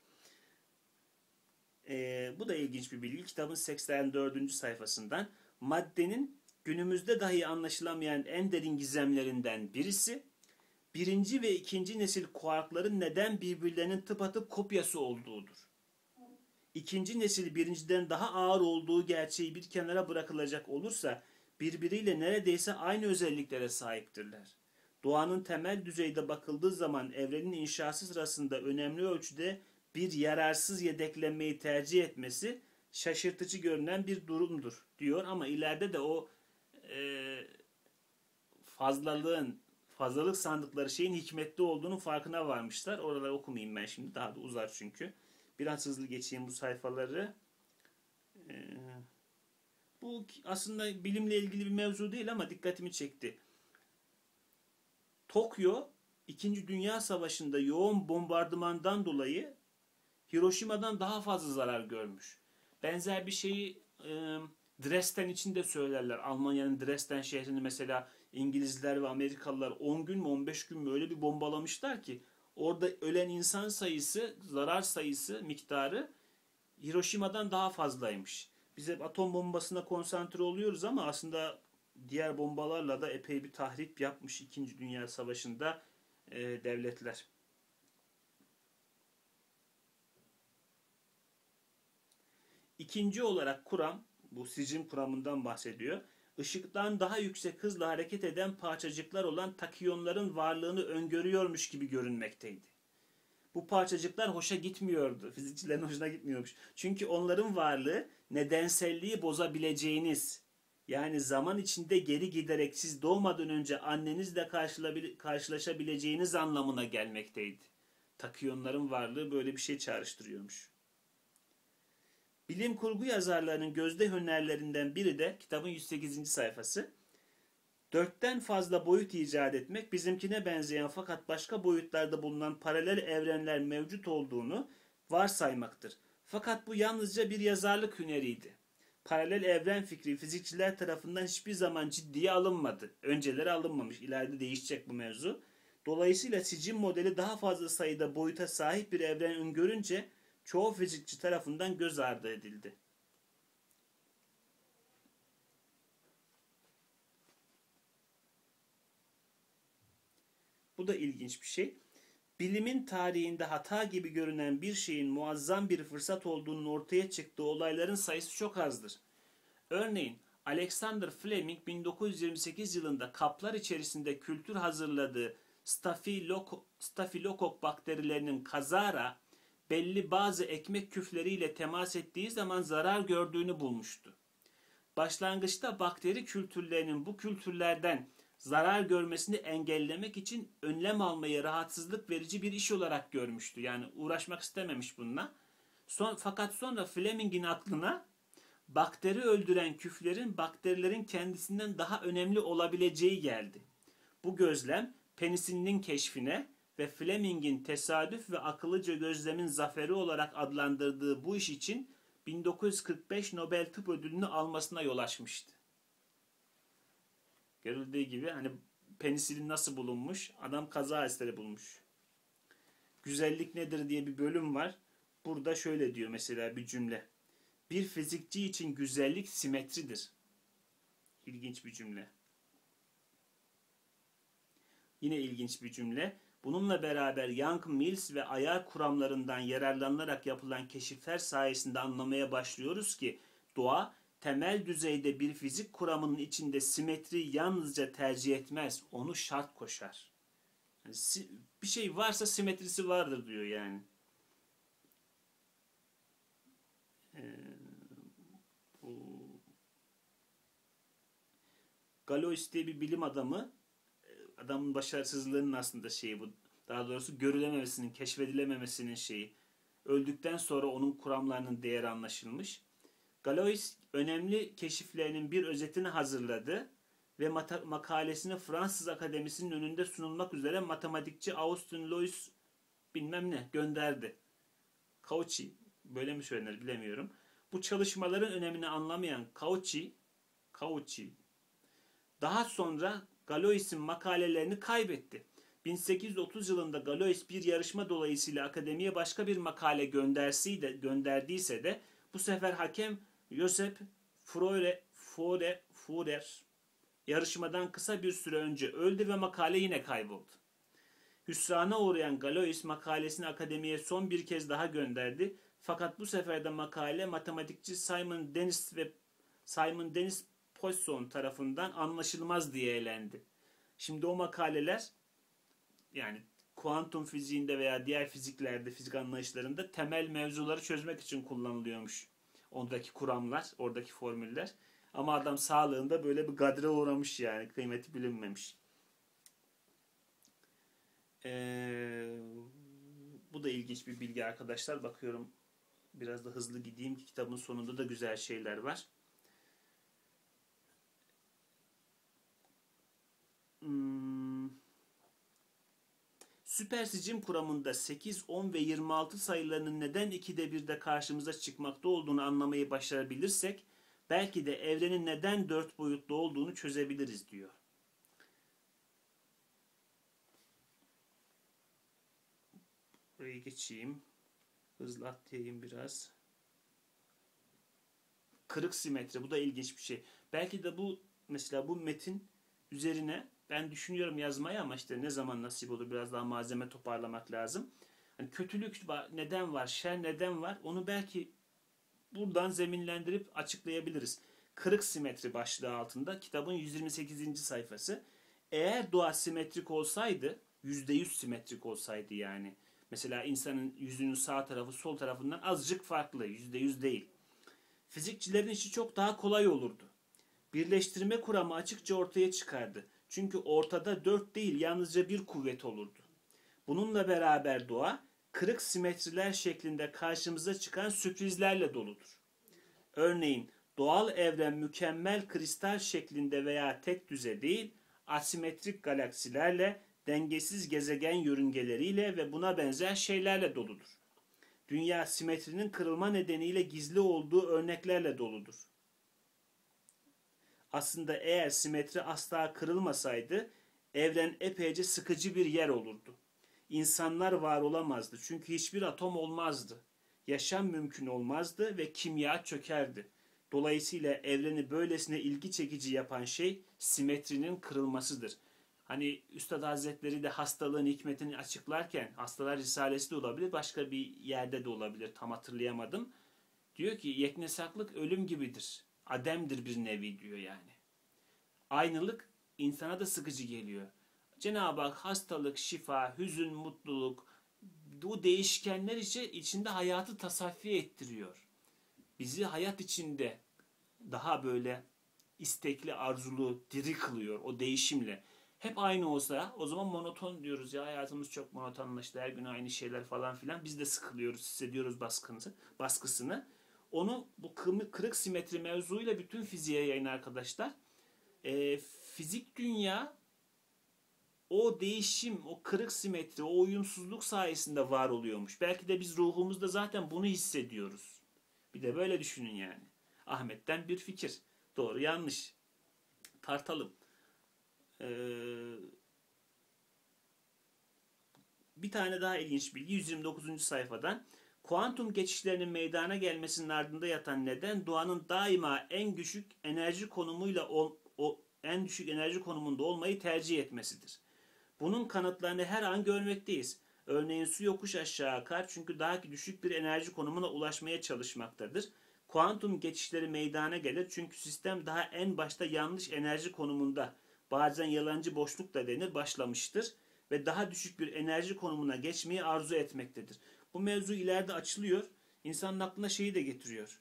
S1: Bu da ilginç bir bilgi. Kitabın 84. sayfasından. Maddenin günümüzde dahi anlaşılamayan en derin gizemlerinden birisi, birinci ve ikinci nesil kuarkların neden birbirlerinin tıpatıp kopyası olduğudur. İkinci nesil birinciden daha ağır olduğu gerçeği bir kenara bırakılacak olursa, birbiriyle neredeyse aynı özelliklere sahiptirler. Doğanın temel düzeyde bakıldığı zaman evrenin inşası sırasında önemli ölçüde bir yararsız yedeklenmeyi tercih etmesi şaşırtıcı görünen bir durumdur diyor, ama ileride de o fazlalık sandıkları şeyin hikmetli olduğunu farkına varmışlar. Oraları okumayayım ben şimdi, daha da uzar çünkü. Biraz hızlı geçeyim bu sayfaları. Bu aslında bilimle ilgili bir mevzu değil ama dikkatimi çekti. Tokyo 2. Dünya Savaşı'nda yoğun bombardımandan dolayı Hiroşima'dan daha fazla zarar görmüş. Benzer bir şeyi Dresden için de söylerler. Almanya'nın Dresden şehrini mesela İngilizler ve Amerikalılar 10 gün mü 15 gün mü öyle bir bombalamışlar ki orada ölen insan sayısı, zarar sayısı, miktarı Hiroşima'dan daha fazlaymış. Biz hep atom bombasına konsantre oluyoruz ama aslında diğer bombalarla da epey bir tahrip yapmış 2. Dünya Savaşı'nda devletler. İkinci olarak kuram, bu sicim kuramından bahsediyor. Işıktan daha yüksek hızla hareket eden parçacıklar olan takiyonların varlığını öngörüyormuş gibi görünmekteydi. Bu parçacıklar hoşa gitmiyordu. Fizikçilerin hoşuna gitmiyormuş. Çünkü onların varlığı nedenselliği bozabileceğiniz, yani zaman içinde geri giderek siz doğmadan önce annenizle karşılaşabileceğiniz anlamına gelmekteydi. Takiyonların varlığı böyle bir şey çağrıştırıyormuş. Bilim kurgu yazarlarının gözde hünerlerinden biri de kitabın 108. sayfası. 4'ten fazla boyut icat etmek, bizimkine benzeyen fakat başka boyutlarda bulunan paralel evrenler mevcut olduğunu varsaymaktır. Fakat bu yalnızca bir yazarlık hüneriydi. Paralel evren fikri fizikçiler tarafından hiçbir zaman ciddiye alınmadı. Önceleri alınmamış, ileride değişecek bu mevzu. Dolayısıyla sicim modeli daha fazla sayıda boyuta sahip bir evren öngörünce çoğu fizikçi tarafından göz ardı edildi. Bu da ilginç bir şey. Bilimin tarihinde hata gibi görünen bir şeyin muazzam bir fırsat olduğunun ortaya çıktığı olayların sayısı çok azdır. Örneğin Alexander Fleming 1928 yılında kaplar içerisinde kültür hazırladığı stafilokok bakterilerinin kazara belli bazı ekmek küfleriyle temas ettiği zaman zarar gördüğünü bulmuştu. Başlangıçta bakteri kültürlerinin bu kültürlerden zarar görmesini engellemek için önlem almayı rahatsızlık verici bir iş olarak görmüştü. Yani uğraşmak istememiş bununla. Fakat sonra Fleming'in aklına bakteri öldüren küflerin bakterilerin kendisinden daha önemli olabileceği geldi. Bu gözlem penisilinin keşfine ve Fleming'in tesadüf ve akıllıca gözlemin zaferi olarak adlandırdığı bu iş için 1945 Nobel Tıp Ödülünü almasına yol açmıştı. Görüldüğü gibi hani penisilin nasıl bulunmuş? Adam kaza eseri bulmuş. Güzellik nedir diye bir bölüm var. Burada şöyle diyor mesela bir cümle. Bir fizikçi için güzellik simetridir. İlginç bir cümle. Yine ilginç bir cümle. Bununla beraber Young-Mills ve ayar kuramlarından yararlanarak yapılan keşifler sayesinde anlamaya başlıyoruz ki doğa temel düzeyde bir fizik kuramının içinde simetri yalnızca tercih etmez, onu şart koşar. Yani bir şey varsa simetrisi vardır diyor yani. Galois diye bir bilim adamı, adamın başarısızlığının aslında şeyi bu. Daha doğrusu görülememesinin, keşfedilememesinin şeyi. Öldükten sonra onun kuramlarının değeri anlaşılmış. Galois önemli keşiflerinin bir özetini hazırladı ve makalesini Fransız Akademisi'nin önünde sunulmak üzere matematikçi Austin Louis bilmem ne gönderdi. Cauchy, böyle mi söylenir bilemiyorum. Bu çalışmaların önemini anlamayan Cauchy daha sonra Galois'in makalelerini kaybetti. 1830 yılında Galois bir yarışma dolayısıyla akademiye başka bir makale gönderdiyse de bu sefer hakem Joseph Fourier yarışmadan kısa bir süre önce öldü ve makale yine kayboldu. Hüsrana uğrayan Galois makalesini akademiye son bir kez daha gönderdi. Fakat bu sefer de makale matematikçi Simon Denis Poisson tarafından anlaşılmaz diye elendi. Şimdi o makaleler yani kuantum fiziğinde veya diğer fiziklerde, fizik anlayışlarında temel mevzuları çözmek için kullanılıyormuş. Ondaki kuramlar, oradaki formüller. Ama adam sağlığında böyle bir gadre uğramış yani. Kıymeti bilinmemiş. Bu da ilginç bir bilgi arkadaşlar. Bakıyorum biraz da hızlı gideyim ki kitabın sonunda da güzel şeyler var. Süper sicim kuramında 8, 10 ve 26 sayılarının neden 2'de 1'de karşımıza çıkmakta olduğunu anlamayı başarabilirsek belki de evrenin neden 4 boyutlu olduğunu çözebiliriz diyor. Buraya geçeyim. Hızlı atlayayım biraz. Kırık simetri. Bu da ilginç bir şey. Belki de bu mesela bu metin üzerine ben düşünüyorum yazmayı ama işte ne zaman nasip olur biraz daha malzeme toparlamak lazım. Hani kötülük var, neden var, şer neden var onu belki buradan zeminlendirip açıklayabiliriz. Kırık simetri başlığı altında kitabın 128. sayfası. Eğer doğa simetrik olsaydı, %100 simetrik olsaydı yani. Mesela insanın yüzünün sağ tarafı sol tarafından azıcık farklı, %100 değil. Fizikçilerin işi çok daha kolay olurdu. Birleştirme kuramı açıkça ortaya çıkardı. Çünkü ortada 4 değil yalnızca bir kuvvet olurdu. Bununla beraber doğa kırık simetriler şeklinde karşımıza çıkan sürprizlerle doludur. Örneğin doğal evren mükemmel kristal şeklinde veya tek düze değil, asimetrik galaksilerle, dengesiz gezegen yörüngeleriyle ve buna benzer şeylerle doludur. Dünya simetrinin kırılma nedeniyle gizli olduğu örneklerle doludur. Aslında eğer simetri asla kırılmasaydı evren epeyce sıkıcı bir yer olurdu. İnsanlar var olamazdı çünkü hiçbir atom olmazdı. Yaşam mümkün olmazdı ve kimya çökerdi. Dolayısıyla evreni böylesine ilgi çekici yapan şey simetrinin kırılmasıdır. Hani Üstad Hazretleri de hastalığın hikmetini açıklarken, Hastalar Risalesi de olabilir, başka bir yerde de olabilir, tam hatırlayamadım. Diyor ki yeknesaklık ölüm gibidir. Ademdir bir nevi diyor yani. Aynılık insana da sıkıcı geliyor. Cenab-ı Hak hastalık, şifa, hüzün, mutluluk, bu değişkenler içinde hayatı tasaffi ettiriyor. Bizi hayat içinde daha böyle istekli, arzulu, diri kılıyor o değişimle. Hep aynı olsa o zaman monoton diyoruz ya, hayatımız çok monotonlaştı, her gün aynı şeyler falan filan. Biz de sıkılıyoruz, hissediyoruz baskısını. Onu bu kırık simetri mevzuyla bütün fiziğe yayın arkadaşlar. Fizik dünya o değişim, o kırık simetri, o uyumsuzluk sayesinde var oluyormuş. Belki de biz ruhumuzda zaten bunu hissediyoruz. Bir de böyle düşünün yani. Ahmet'ten bir fikir. Doğru yanlış. Tartalım. Bir tane daha ilginç bilgi 129. sayfadan. Kuantum geçişlerinin meydana gelmesinin ardında yatan neden doğanın daima en düşük enerji konumuyla en düşük enerji konumunda olmayı tercih etmesidir. Bunun kanıtlarını her an görmekteyiz. Örneğin su yokuş aşağı akar çünkü daha düşük bir enerji konumuna ulaşmaya çalışmaktadır. Kuantum geçişleri meydana gelir çünkü sistem daha en başta yanlış enerji konumunda, bazen yalancı boşluk da denir, başlamıştır ve daha düşük bir enerji konumuna geçmeyi arzu etmektedir. Bu mevzu ileride açılıyor. İnsanın aklına şeyi de getiriyor.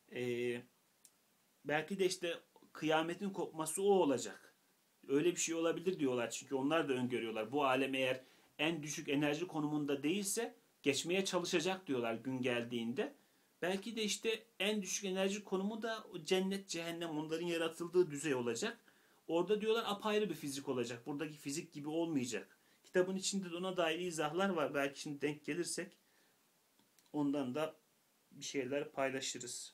S1: Belki de işte kıyametin kopması o olacak. Öyle bir şey olabilir diyorlar çünkü onlar da öngörüyorlar. Bu alem eğer en düşük enerji konumunda değilse geçmeye çalışacak diyorlar gün geldiğinde. Belki de işte en düşük enerji konumu da o cennet, cehennem, onların yaratıldığı düzey olacak. Orada diyorlar apayrı bir fizik olacak. Buradaki fizik gibi olmayacak. Kitabın içinde de ona dair izahlar var. Belki şimdi denk gelirsek ondan da bir şeyler paylaşırız.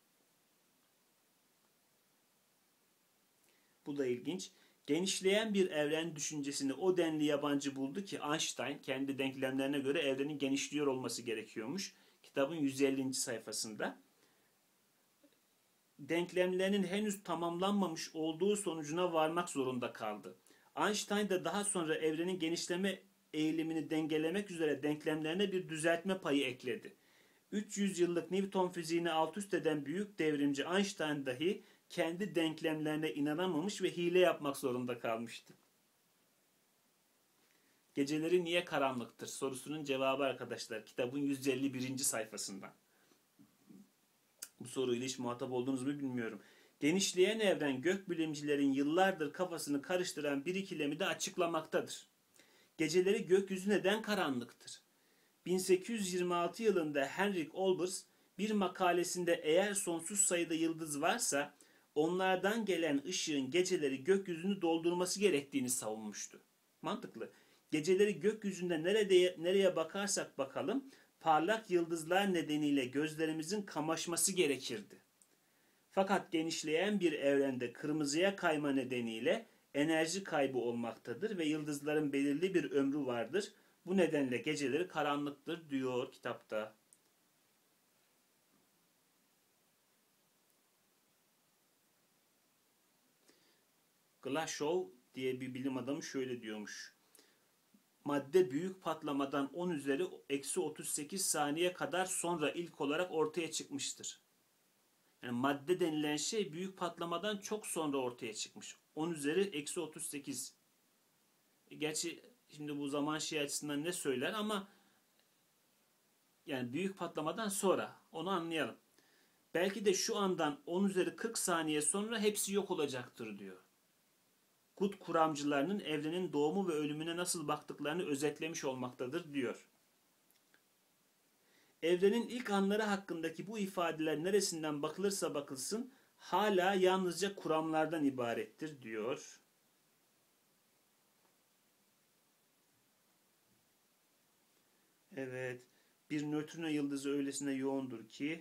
S1: Bu da ilginç. Genişleyen bir evren düşüncesini o denli yabancı buldu ki Einstein kendi denklemlerine göre evrenin genişliyor olması gerekiyormuş. Kitabın 150. sayfasında. Denklemlerinin henüz tamamlanmamış olduğu sonucuna varmak zorunda kaldı. Einstein de daha sonra evrenin genişleme eğilimini dengelemek üzere denklemlerine bir düzeltme payı ekledi. 300 yıllık Newton fiziğini alt üst eden büyük devrimci Einstein dahi kendi denklemlerine inanamamış ve hile yapmak zorunda kalmıştı. Geceleri niye karanlıktır sorusunun cevabı arkadaşlar kitabın 151. sayfasında. Bu soruyla hiç muhatap oldunuz mu bilmiyorum. Genişleyen evren gökbilimcilerin yıllardır kafasını karıştıran bir ikilemi de açıklamaktadır. Geceleri gökyüzü neden karanlıktır? 1826 yılında Henrik Olbers bir makalesinde eğer sonsuz sayıda yıldız varsa onlardan gelen ışığın geceleri gökyüzünü doldurması gerektiğini savunmuştu. Mantıklı. Geceleri gökyüzünde nereye bakarsak bakalım parlak yıldızlar nedeniyle gözlerimizin kamaşması gerekirdi. Fakat genişleyen bir evrende kırmızıya kayma nedeniyle enerji kaybı olmaktadır ve yıldızların belirli bir ömrü vardır. Bu nedenle geceleri karanlıktır diyor kitapta. Glashow diye bir bilim adamı şöyle diyormuş. Madde büyük patlamadan 10 üzeri eksi 38 saniye kadar sonra ilk olarak ortaya çıkmıştır. Yani madde denilen şey büyük patlamadan çok sonra ortaya çıkmış. 10 üzeri eksi 38. Gerçi şimdi bu zaman şey açısından ne söyler ama yani büyük patlamadan sonra onu anlayalım. Belki de şu andan 10 üzeri 40 saniye sonra hepsi yok olacaktır diyor. Gut kuramcılarının evrenin doğumu ve ölümüne nasıl baktıklarını özetlemiş olmaktadır diyor. Evrenin ilk anları hakkındaki bu ifadeler neresinden bakılırsa bakılsın hala yalnızca kuramlardan ibarettir diyor. Evet. Bir nötrino yıldızı öylesine yoğundur ki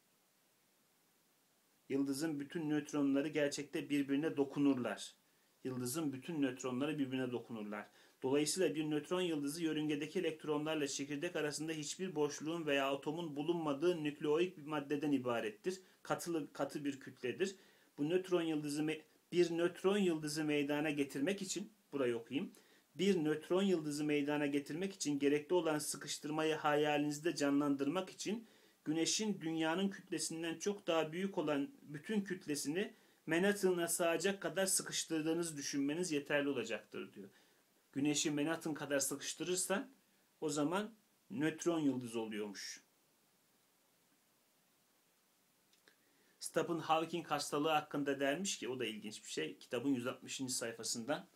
S1: yıldızın bütün nötronları gerçekte birbirine dokunurlar. Yıldızın bütün nötronları birbirine dokunurlar. Dolayısıyla bir nötron yıldızı yörüngedeki elektronlarla çekirdek arasında hiçbir boşluğun veya atomun bulunmadığı nükleoik bir maddeden ibarettir. Katı bir kütledir. Bu nötron yıldızı bir nötron yıldızı meydana getirmek için, burayı okuyayım. Bir nötron yıldızı meydana getirmek için gerekli olan sıkıştırmayı hayalinizde canlandırmak için Güneş'in dünyanın kütlesinden çok daha büyük olan bütün kütlesini Manhattan'a sığacak kadar sıkıştırdığınızı düşünmeniz yeterli olacaktır diyor. Güneş'i Manhattan kadar sıkıştırırsan o zaman nötron yıldızı oluyormuş. Stephen Hawking hastalığı hakkında dermiş ki, o da ilginç bir şey. Kitabın 160. sayfasından.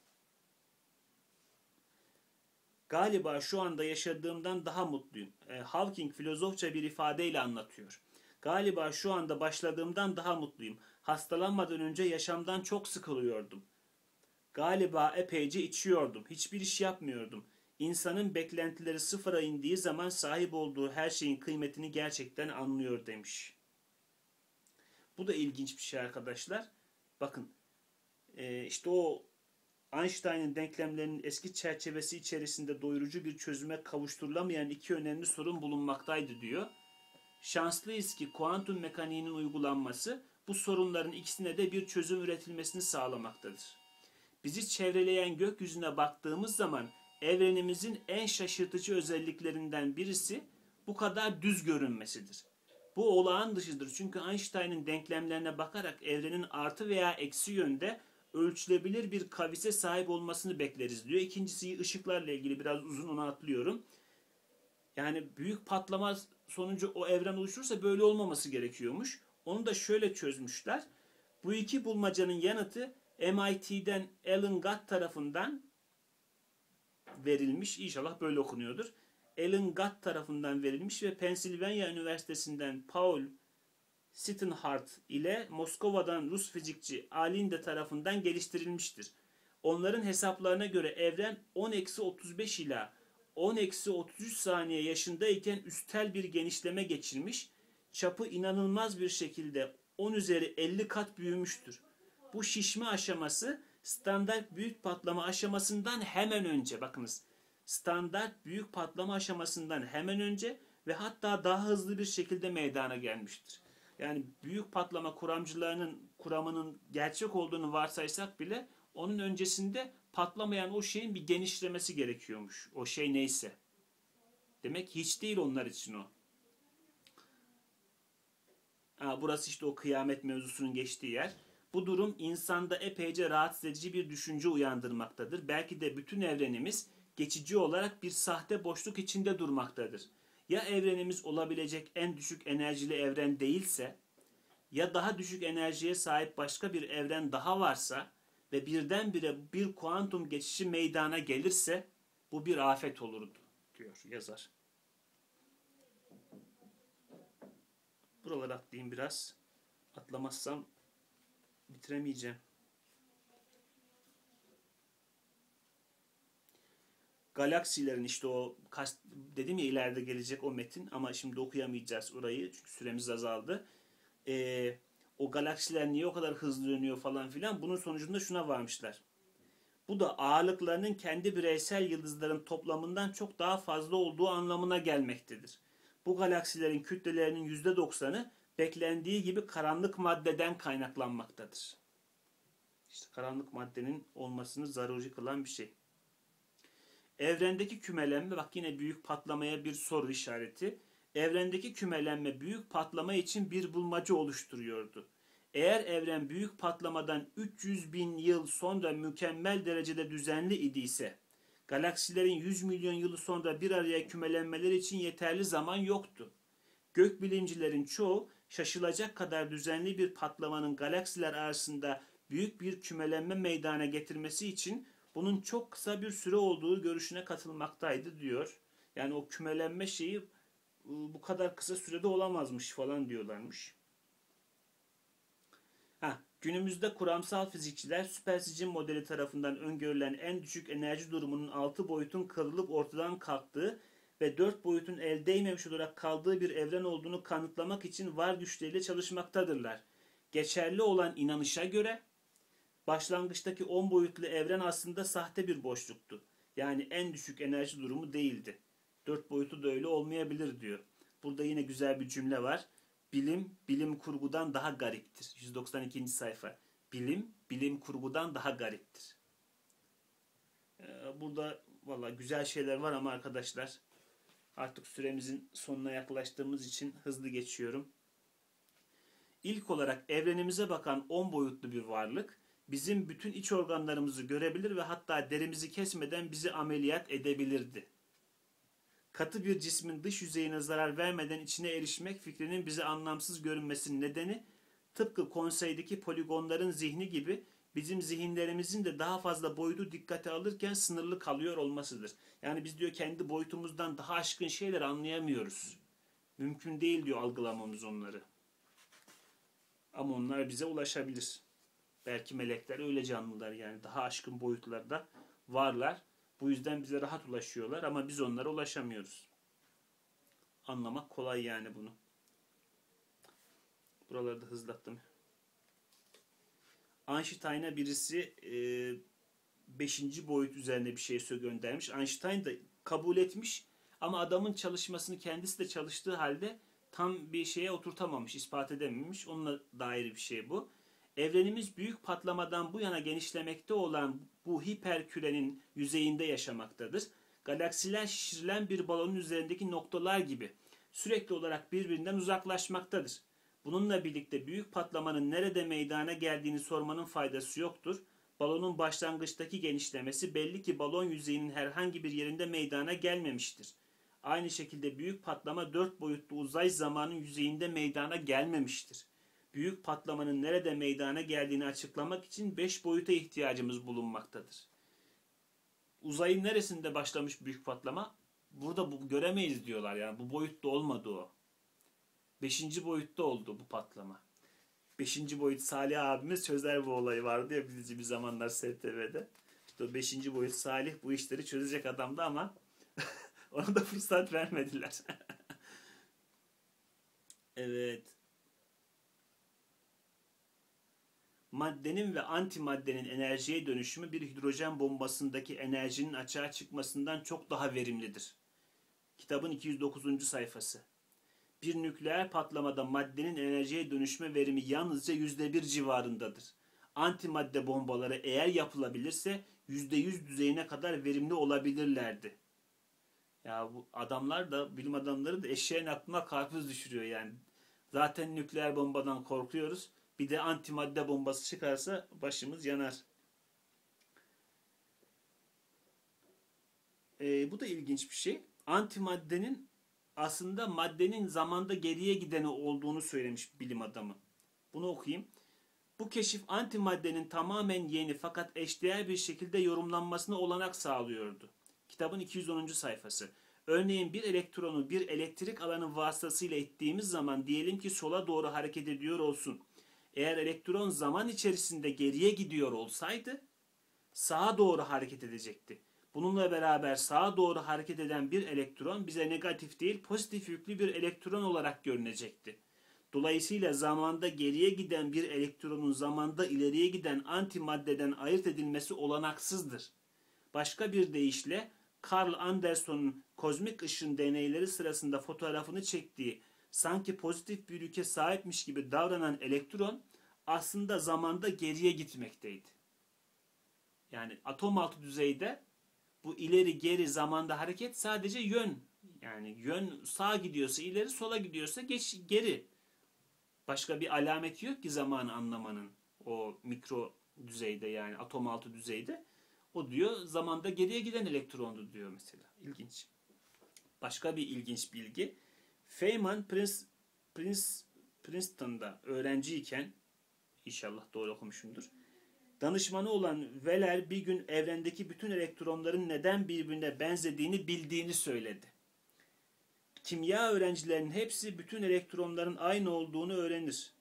S1: Galiba şu anda yaşadığımdan daha mutluyum. Hawking filozofça bir ifadeyle anlatıyor. Galiba şu anda başladığımdan daha mutluyum. Hastalanmadan önce yaşamdan çok sıkılıyordum. Galiba epeyce içiyordum. Hiçbir iş yapmıyordum. İnsanın beklentileri sıfıra indiği zaman sahip olduğu her şeyin kıymetini gerçekten anlıyor demiş. Bu da ilginç bir şey arkadaşlar. Bakın işte o Einstein'ın denklemlerinin eski çerçevesi içerisinde doyurucu bir çözüme kavuşturulamayan iki önemli sorun bulunmaktaydı diyor. Şanslıyız ki kuantum mekaniğinin uygulanması bu sorunların ikisine de bir çözüm üretilmesini sağlamaktadır. Bizi çevreleyen gökyüzüne baktığımız zaman evrenimizin en şaşırtıcı özelliklerinden birisi bu kadar düz görünmesidir. Bu olağan dışıdır çünkü Einstein'ın denklemlerine bakarak evrenin artı veya eksi yönde ölçülebilir bir kavise sahip olmasını bekleriz diyor. İkincisi ışıklarla ilgili, biraz uzun, onu atlıyorum. Yani büyük patlama sonucu o evren oluşursa böyle olmaması gerekiyormuş. Onu da şöyle çözmüşler. Bu iki bulmacanın yanıtı MIT'den Alan Guth tarafından verilmiş. İnşallah böyle okunuyordur. Alan Guth tarafından verilmiş ve Pennsylvania Üniversitesi'nden Paul Sittenhardt ile Moskova'dan Rus fizikçi Alinde tarafından geliştirilmiştir. Onların hesaplarına göre evren 10-35 ila 10-33 saniye yaşındayken üstel bir genişleme geçirmiş, çapı inanılmaz bir şekilde 10 üzeri 50 kat büyümüştür. Bu şişme aşaması standart büyük patlama aşamasından hemen önce, bakınız, standart büyük patlama aşamasından hemen önce ve hatta daha hızlı bir şekilde meydana gelmiştir. Yani büyük patlama kuramının gerçek olduğunu varsaysak bile onun öncesinde patlamayan o şeyin bir genişlemesi gerekiyormuş. O şey neyse. Demek hiç değil onlar için o. Burası işte o kıyamet mevzusunun geçtiği yer. Bu durum insanda epeyce rahatsız edici bir düşünce uyandırmaktadır. Belki de bütün evrenimiz geçici olarak bir sahte boşluk içinde durmaktadır. Ya evrenimiz olabilecek en düşük enerjili evren değilse, ya daha düşük enerjiye sahip başka bir evren daha varsa ve birdenbire bir kuantum geçişi meydana gelirse bu bir afet olurdu diyor yazar. Buraları atlayayım biraz. Atlamazsam bitiremeyeceğim. Galaksilerin işte o dedim ya ileride gelecek o metin, ama şimdi okuyamayacağız orayı çünkü süremiz azaldı. O galaksiler niye o kadar hızlı dönüyor falan filan, bunun sonucunda şuna varmışlar. Bu da ağırlıklarının kendi bireysel yıldızların toplamından çok daha fazla olduğu anlamına gelmektedir. Bu galaksilerin kütlelerinin %90'ı beklendiği gibi karanlık maddeden kaynaklanmaktadır. İşte karanlık maddenin olmasını zaruri kılan bir şey. Evrendeki kümelenme, bak yine büyük patlamaya bir soru işareti. Evrendeki kümelenme büyük patlama için bir bulmaca oluşturuyordu. Eğer evren büyük patlamadan 300 bin yıl sonra mükemmel derecede düzenli idiyse, galaksilerin 100 milyon yılı sonra bir araya kümelenmeleri için yeterli zaman yoktu. Gökbilimcilerin çoğu şaşılacak kadar düzenli bir patlamanın galaksiler arasında büyük bir kümelenme meydana getirmesi için bunun çok kısa bir süre olduğu görüşüne katılmaktaydı diyor. Yani o kümelenme şeyi bu kadar kısa sürede olamazmış falan diyorlarmış. Günümüzde kuramsal fizikçiler süpersicim modeli tarafından öngörülen en düşük enerji durumunun 6 boyutun kırılıp ortadan kalktığı ve 4 boyutun el değmemiş olarak kaldığı bir evren olduğunu kanıtlamak için var güçleriyle çalışmaktadırlar. Geçerli olan inanışa göre başlangıçtaki 10 boyutlu evren aslında sahte bir boşluktu. Yani en düşük enerji durumu değildi. 4 boyutu da öyle olmayabilir diyor. Burada yine güzel bir cümle var. Bilim, bilim kurgudan daha gariptir. 192. sayfa. Bilim, bilim kurgudan daha gariptir. Burada valla güzel şeyler var ama arkadaşlar artık süremizin sonuna yaklaştığımız için hızlı geçiyorum. İlk olarak evrenimize bakan 10 boyutlu bir varlık bizim bütün iç organlarımızı görebilir ve hatta derimizi kesmeden bizi ameliyat edebilirdi. Katı bir cismin dış yüzeyine zarar vermeden içine erişmek fikrinin bize anlamsız görünmesinin nedeni tıpkı konseydeki poligonların zihni gibi bizim zihinlerimizin de daha fazla boyutu dikkate alırken sınırlı kalıyor olmasıdır. Yani biz diyor kendi boyutumuzdan daha aşkın şeyler anlayamıyoruz. Mümkün değil diyor algılamamız onları. Ama onlar bize ulaşabilir. Belki melekler öyle canlılar yani daha aşkın boyutlarda varlar. Bu yüzden bize rahat ulaşıyorlar ama biz onlara ulaşamıyoruz. Anlamak kolay yani bunu. Buraları da hızlattım. Einstein'a birisi 5. boyut üzerine bir şey göndermiş. Einstein da kabul etmiş ama adamın çalışmasını kendisi de çalıştığı halde tam bir şeye oturtamamış, ispat edememiş. Onunla dair bir şey bu. Evrenimiz büyük patlamadan bu yana genişlemekte olan bu hiperkürenin yüzeyinde yaşamaktadır. Galaksiler şişirilen bir balonun üzerindeki noktalar gibi sürekli olarak birbirinden uzaklaşmaktadır. Bununla birlikte büyük patlamanın nerede meydana geldiğini sormanın faydası yoktur. Balonun başlangıçtaki genişlemesi belli ki balon yüzeyinin herhangi bir yerinde meydana gelmemiştir. Aynı şekilde büyük patlama 4 boyutlu uzay zamanın yüzeyinde meydana gelmemiştir. Büyük patlamanın nerede meydana geldiğini açıklamak için 5 boyuta ihtiyacımız bulunmaktadır. Uzayın neresinde başlamış büyük patlama? Burada göremeyiz diyorlar yani bu boyutta olmadı o. 5. boyutta oldu bu patlama. 5. boyut Salih abimiz çözer bu olayı vardı ya bir zamanlar STV'de. İşte o 5. boyut Salih bu işleri çözecek adamdı ama ona da fırsat vermediler. Evet. Maddenin ve antimaddenin enerjiye dönüşümü bir hidrojen bombasındaki enerjinin açığa çıkmasından çok daha verimlidir. Kitabın 209. sayfası. Bir nükleer patlamada maddenin enerjiye dönüşme verimi yalnızca %1 civarındadır. Antimadde bombaları eğer yapılabilirse %100 düzeyine kadar verimli olabilirlerdi. Ya bu adamlar da, bilim adamları da eşeğin aklına karpuz düşürüyor yani. Zaten nükleer bombadan korkuyoruz. Bir de antimadde bombası çıkarsa başımız yanar. Bu da ilginç bir şey. Antimaddenin aslında maddenin zamanda geriye gideni olduğunu söylemiş bilim adamı. Bunu okuyayım. Bu keşif antimaddenin tamamen yeni fakat eşdeğer bir şekilde yorumlanmasına olanak sağlıyordu. Kitabın 210. sayfası. Örneğin bir elektronu bir elektrik alanı vasıtasıyla ittiğimiz zaman diyelim ki sola doğru hareket ediyor olsun. Eğer elektron zaman içerisinde geriye gidiyor olsaydı sağa doğru hareket edecekti. Bununla beraber sağa doğru hareket eden bir elektron bize negatif değil pozitif yüklü bir elektron olarak görünecekti. Dolayısıyla zamanda geriye giden bir elektronun zamanda ileriye giden antimaddeden ayırt edilmesi olanaksızdır. Başka bir deyişle Carl Anderson'un kozmik ışın deneyleri sırasında fotoğrafını çektiği sanki pozitif bir yüke sahipmiş gibi davranan elektron aslında zamanda geriye gitmekteydi. Yani atom altı düzeyde bu ileri geri zamanda hareket sadece yön. Yani yön sağa gidiyorsa ileri, sola gidiyorsa geri. Başka bir alameti yok ki zamanı anlamanın o mikro düzeyde yani atom altı düzeyde. O diyor zamanda geriye giden elektrondu diyor mesela. İlginç. Başka bir ilginç bilgi. Feynman Princeton'da öğrenciyken inşallah doğru okumuşumdur. Danışmanı olan Wheeler bir gün evrendeki bütün elektronların neden birbirine benzediğini bildiğini söyledi. Kimya öğrencilerinin hepsi bütün elektronların aynı olduğunu öğrenir.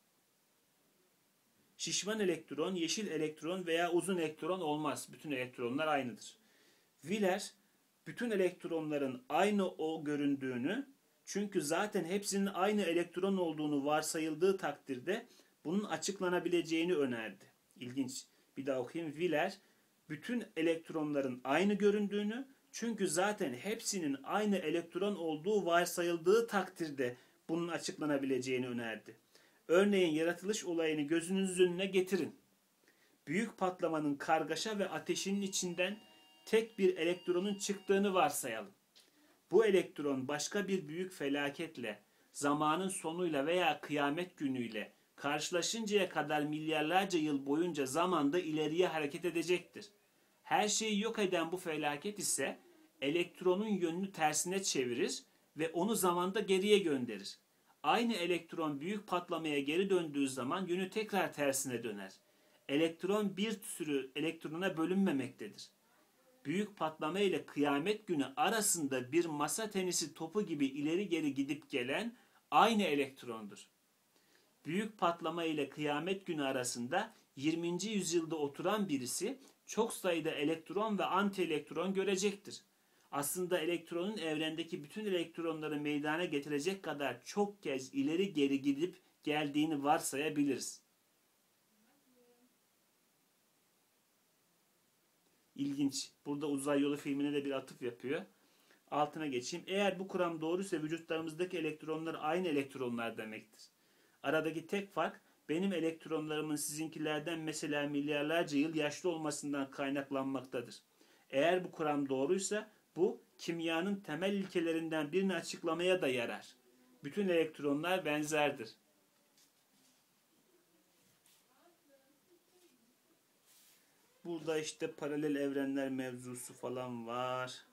S1: Şişman elektron, yeşil elektron veya uzun elektron olmaz. Bütün elektronlar aynıdır. Wheeler bütün elektronların aynı o göründüğünü, çünkü zaten hepsinin aynı elektron olduğunu varsayıldığı takdirde bunun açıklanabileceğini önerdi. İlginç. Bir daha okuyayım. Wheeler bütün elektronların aynı göründüğünü, çünkü zaten hepsinin aynı elektron olduğu varsayıldığı takdirde bunun açıklanabileceğini önerdi. Örneğin yaratılış olayını gözünüzün önüne getirin. Büyük patlamanın kargaşa ve ateşinin içinden tek bir elektronun çıktığını varsayalım. Bu elektron başka bir büyük felaketle, zamanın sonuyla veya kıyamet günüyle karşılaşıncaya kadar milyarlarca yıl boyunca zamanda ileriye hareket edecektir. Her şeyi yok eden bu felaket ise elektronun yönünü tersine çevirir ve onu zamanda geriye gönderir. Aynı elektron büyük patlamaya geri döndüğü zaman yönü tekrar tersine döner. Elektron bir sürü elektrona bölünmemektedir. Büyük patlama ile kıyamet günü arasında bir masa tenisi topu gibi ileri geri gidip gelen aynı elektrondur. Büyük patlama ile kıyamet günü arasında 20. yüzyılda oturan birisi çok sayıda elektron ve antielektron görecektir. Aslında elektronun evrendeki bütün elektronları meydana getirecek kadar çok kez ileri geri gidip geldiğini varsayabiliriz. İlginç. Burada Uzay Yolu filmine de bir atıf yapıyor. Altına geçeyim. Eğer bu kuram doğruysa vücutlarımızdaki elektronlar aynı elektronlar demektir. Aradaki tek fark benim elektronlarımın sizinkilerden mesela milyarlarca yıl yaşlı olmasından kaynaklanmaktadır. Eğer bu kuram doğruysa bu kimyanın temel ilkelerinden birini açıklamaya da yarar. Bütün elektronlar benzerdir. Burada işte paralel evrenler mevzusu falan var.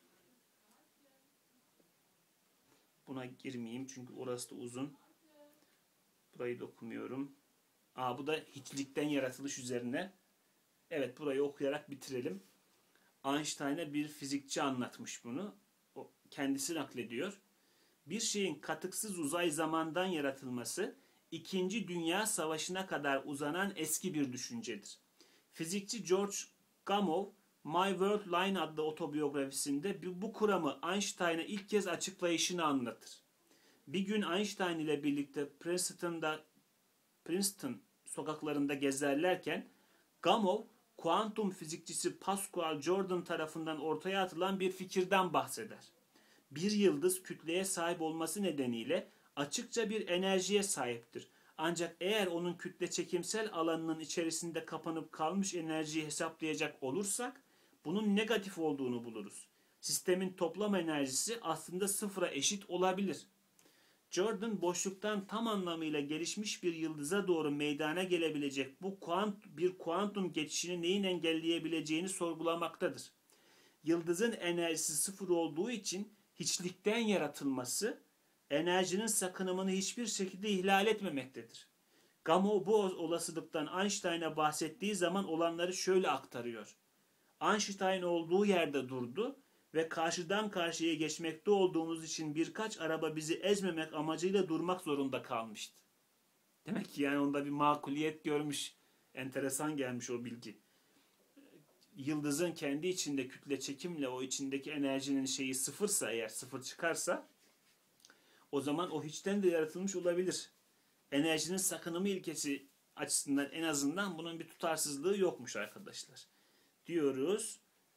S1: Buna girmeyeyim çünkü orası da uzun. Burayı da okumuyorum. Bu da hiçlikten yaratılış üzerine. Evet, burayı okuyarak bitirelim. Einstein'a bir fizikçi anlatmış bunu. O kendisi naklediyor. Bir şeyin katıksız uzay zamandan yaratılması 2. Dünya Savaşı'na kadar uzanan eski bir düşüncedir. Fizikçi George Gamow, My World Line adlı otobiyografisinde bu kuramı Einstein'a ilk kez açıklayışını anlatır. Bir gün Einstein ile birlikte Princeton sokaklarında gezerlerken Gamow, kuantum fizikçisi Pascual Jordan tarafından ortaya atılan bir fikirden bahseder. Bir yıldız kütleye sahip olması nedeniyle açıkça bir enerjiye sahiptir. Ancak eğer onun kütle çekimsel alanının içerisinde kapanıp kalmış enerjiyi hesaplayacak olursak bunun negatif olduğunu buluruz. Sistemin toplam enerjisi aslında sıfıra eşit olabilir. Jordan boşluktan tam anlamıyla gelişmiş bir yıldıza doğru meydana gelebilecek bu kuantum geçişini neyin engelleyebileceğini sorgulamaktadır. Yıldızın enerjisi sıfır olduğu için hiçlikten yaratılması enerjinin sakınımını hiçbir şekilde ihlal etmemektedir. Gamow bu olasılıktan Einstein'a bahsettiği zaman olanları şöyle aktarıyor. Einstein olduğu yerde durdu ve karşıdan karşıya geçmekte olduğumuz için birkaç araba bizi ezmemek amacıyla durmak zorunda kalmıştı. Demek ki yani onda bir makuliyet görmüş. Enteresan gelmiş o bilgi. Yıldızın kendi içinde kütle çekimle o içindeki enerjinin şeyi sıfırsa, eğer sıfır çıkarsa, o zaman o hiçten de yaratılmış olabilir. Enerjinin sakınımı ilkesi açısından en azından bunun bir tutarsızlığı yokmuş arkadaşlar. Diyoruz.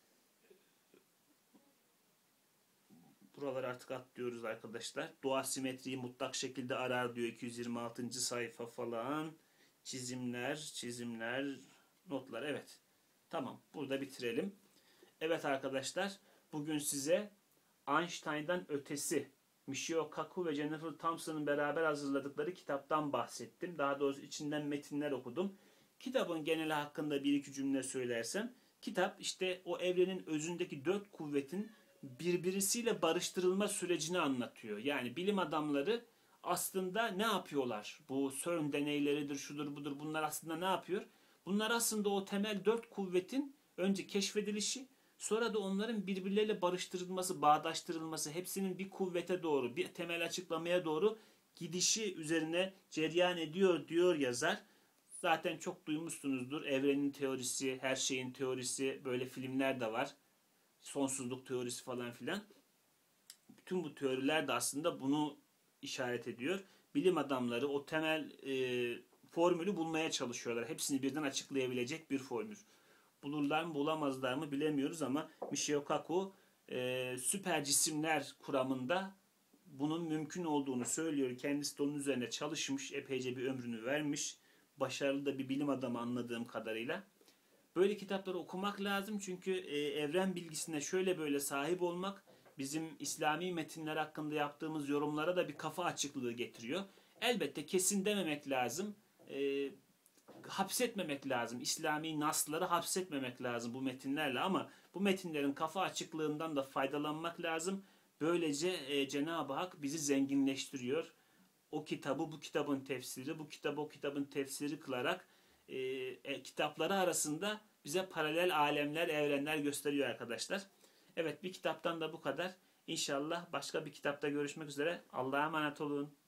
S1: Buraları artık atlıyoruz arkadaşlar. Doğa simetriyi mutlak şekilde arar diyor 226. sayfa falan. Çizimler, notlar. Evet. Tamam. Burada bitirelim. Evet arkadaşlar. Bugün size Einstein'dan ötesi Michio Kaku ve Jennifer Thompson'ın beraber hazırladıkları kitaptan bahsettim. Daha doğrusu içinden metinler okudum. Kitabın geneli hakkında bir iki cümle söylersem, kitap işte o evrenin özündeki 4 kuvvetin birbirisiyle barıştırılma sürecini anlatıyor. Yani bilim adamları aslında ne yapıyorlar? Bu CERN deneyleridir, şudur budur, bunlar aslında ne yapıyor? Bunlar aslında o temel 4 kuvvetin önce keşfedilişi, sonra da onların birbirleriyle barıştırılması, bağdaştırılması, hepsinin bir kuvvete doğru, bir temel açıklamaya doğru gidişi üzerine cereyan ediyor diyor yazar. Zaten çok duymuşsunuzdur. Evrenin teorisi, her şeyin teorisi, böyle filmler de var. sonsuzluk teorisi falan filan. Bütün bu teoriler de aslında bunu işaret ediyor. Bilim adamları o temel formülü bulmaya çalışıyorlar. Hepsini birden açıklayabilecek bir formül. Bulurlar mı bulamazlar mı bilemiyoruz ama Michio Kaku süper cisimler kuramında bunun mümkün olduğunu söylüyor. Kendisi de onun üzerine çalışmış. Epeyce bir ömrünü vermiş. Başarılı da bir bilim adamı anladığım kadarıyla. Böyle kitapları okumak lazım çünkü evren bilgisine şöyle böyle sahip olmak bizim İslami metinler hakkında yaptığımız yorumlara da bir kafa açıklığı getiriyor. Elbette kesin dememek lazım. Hapsetmemek lazım. İslami nasları hapsetmemek lazım bu metinlerle ama bu metinlerin kafa açıklığından da faydalanmak lazım. Böylece Cenab-ı Hak bizi zenginleştiriyor. O kitabı bu kitabın tefsiri, bu kitabı o kitabın tefsiri kılarak kitapları arasında bize paralel alemler, evrenler gösteriyor arkadaşlar. Evet, bir kitaptan da bu kadar. İnşallah başka bir kitapta görüşmek üzere. Allah'a emanet olun.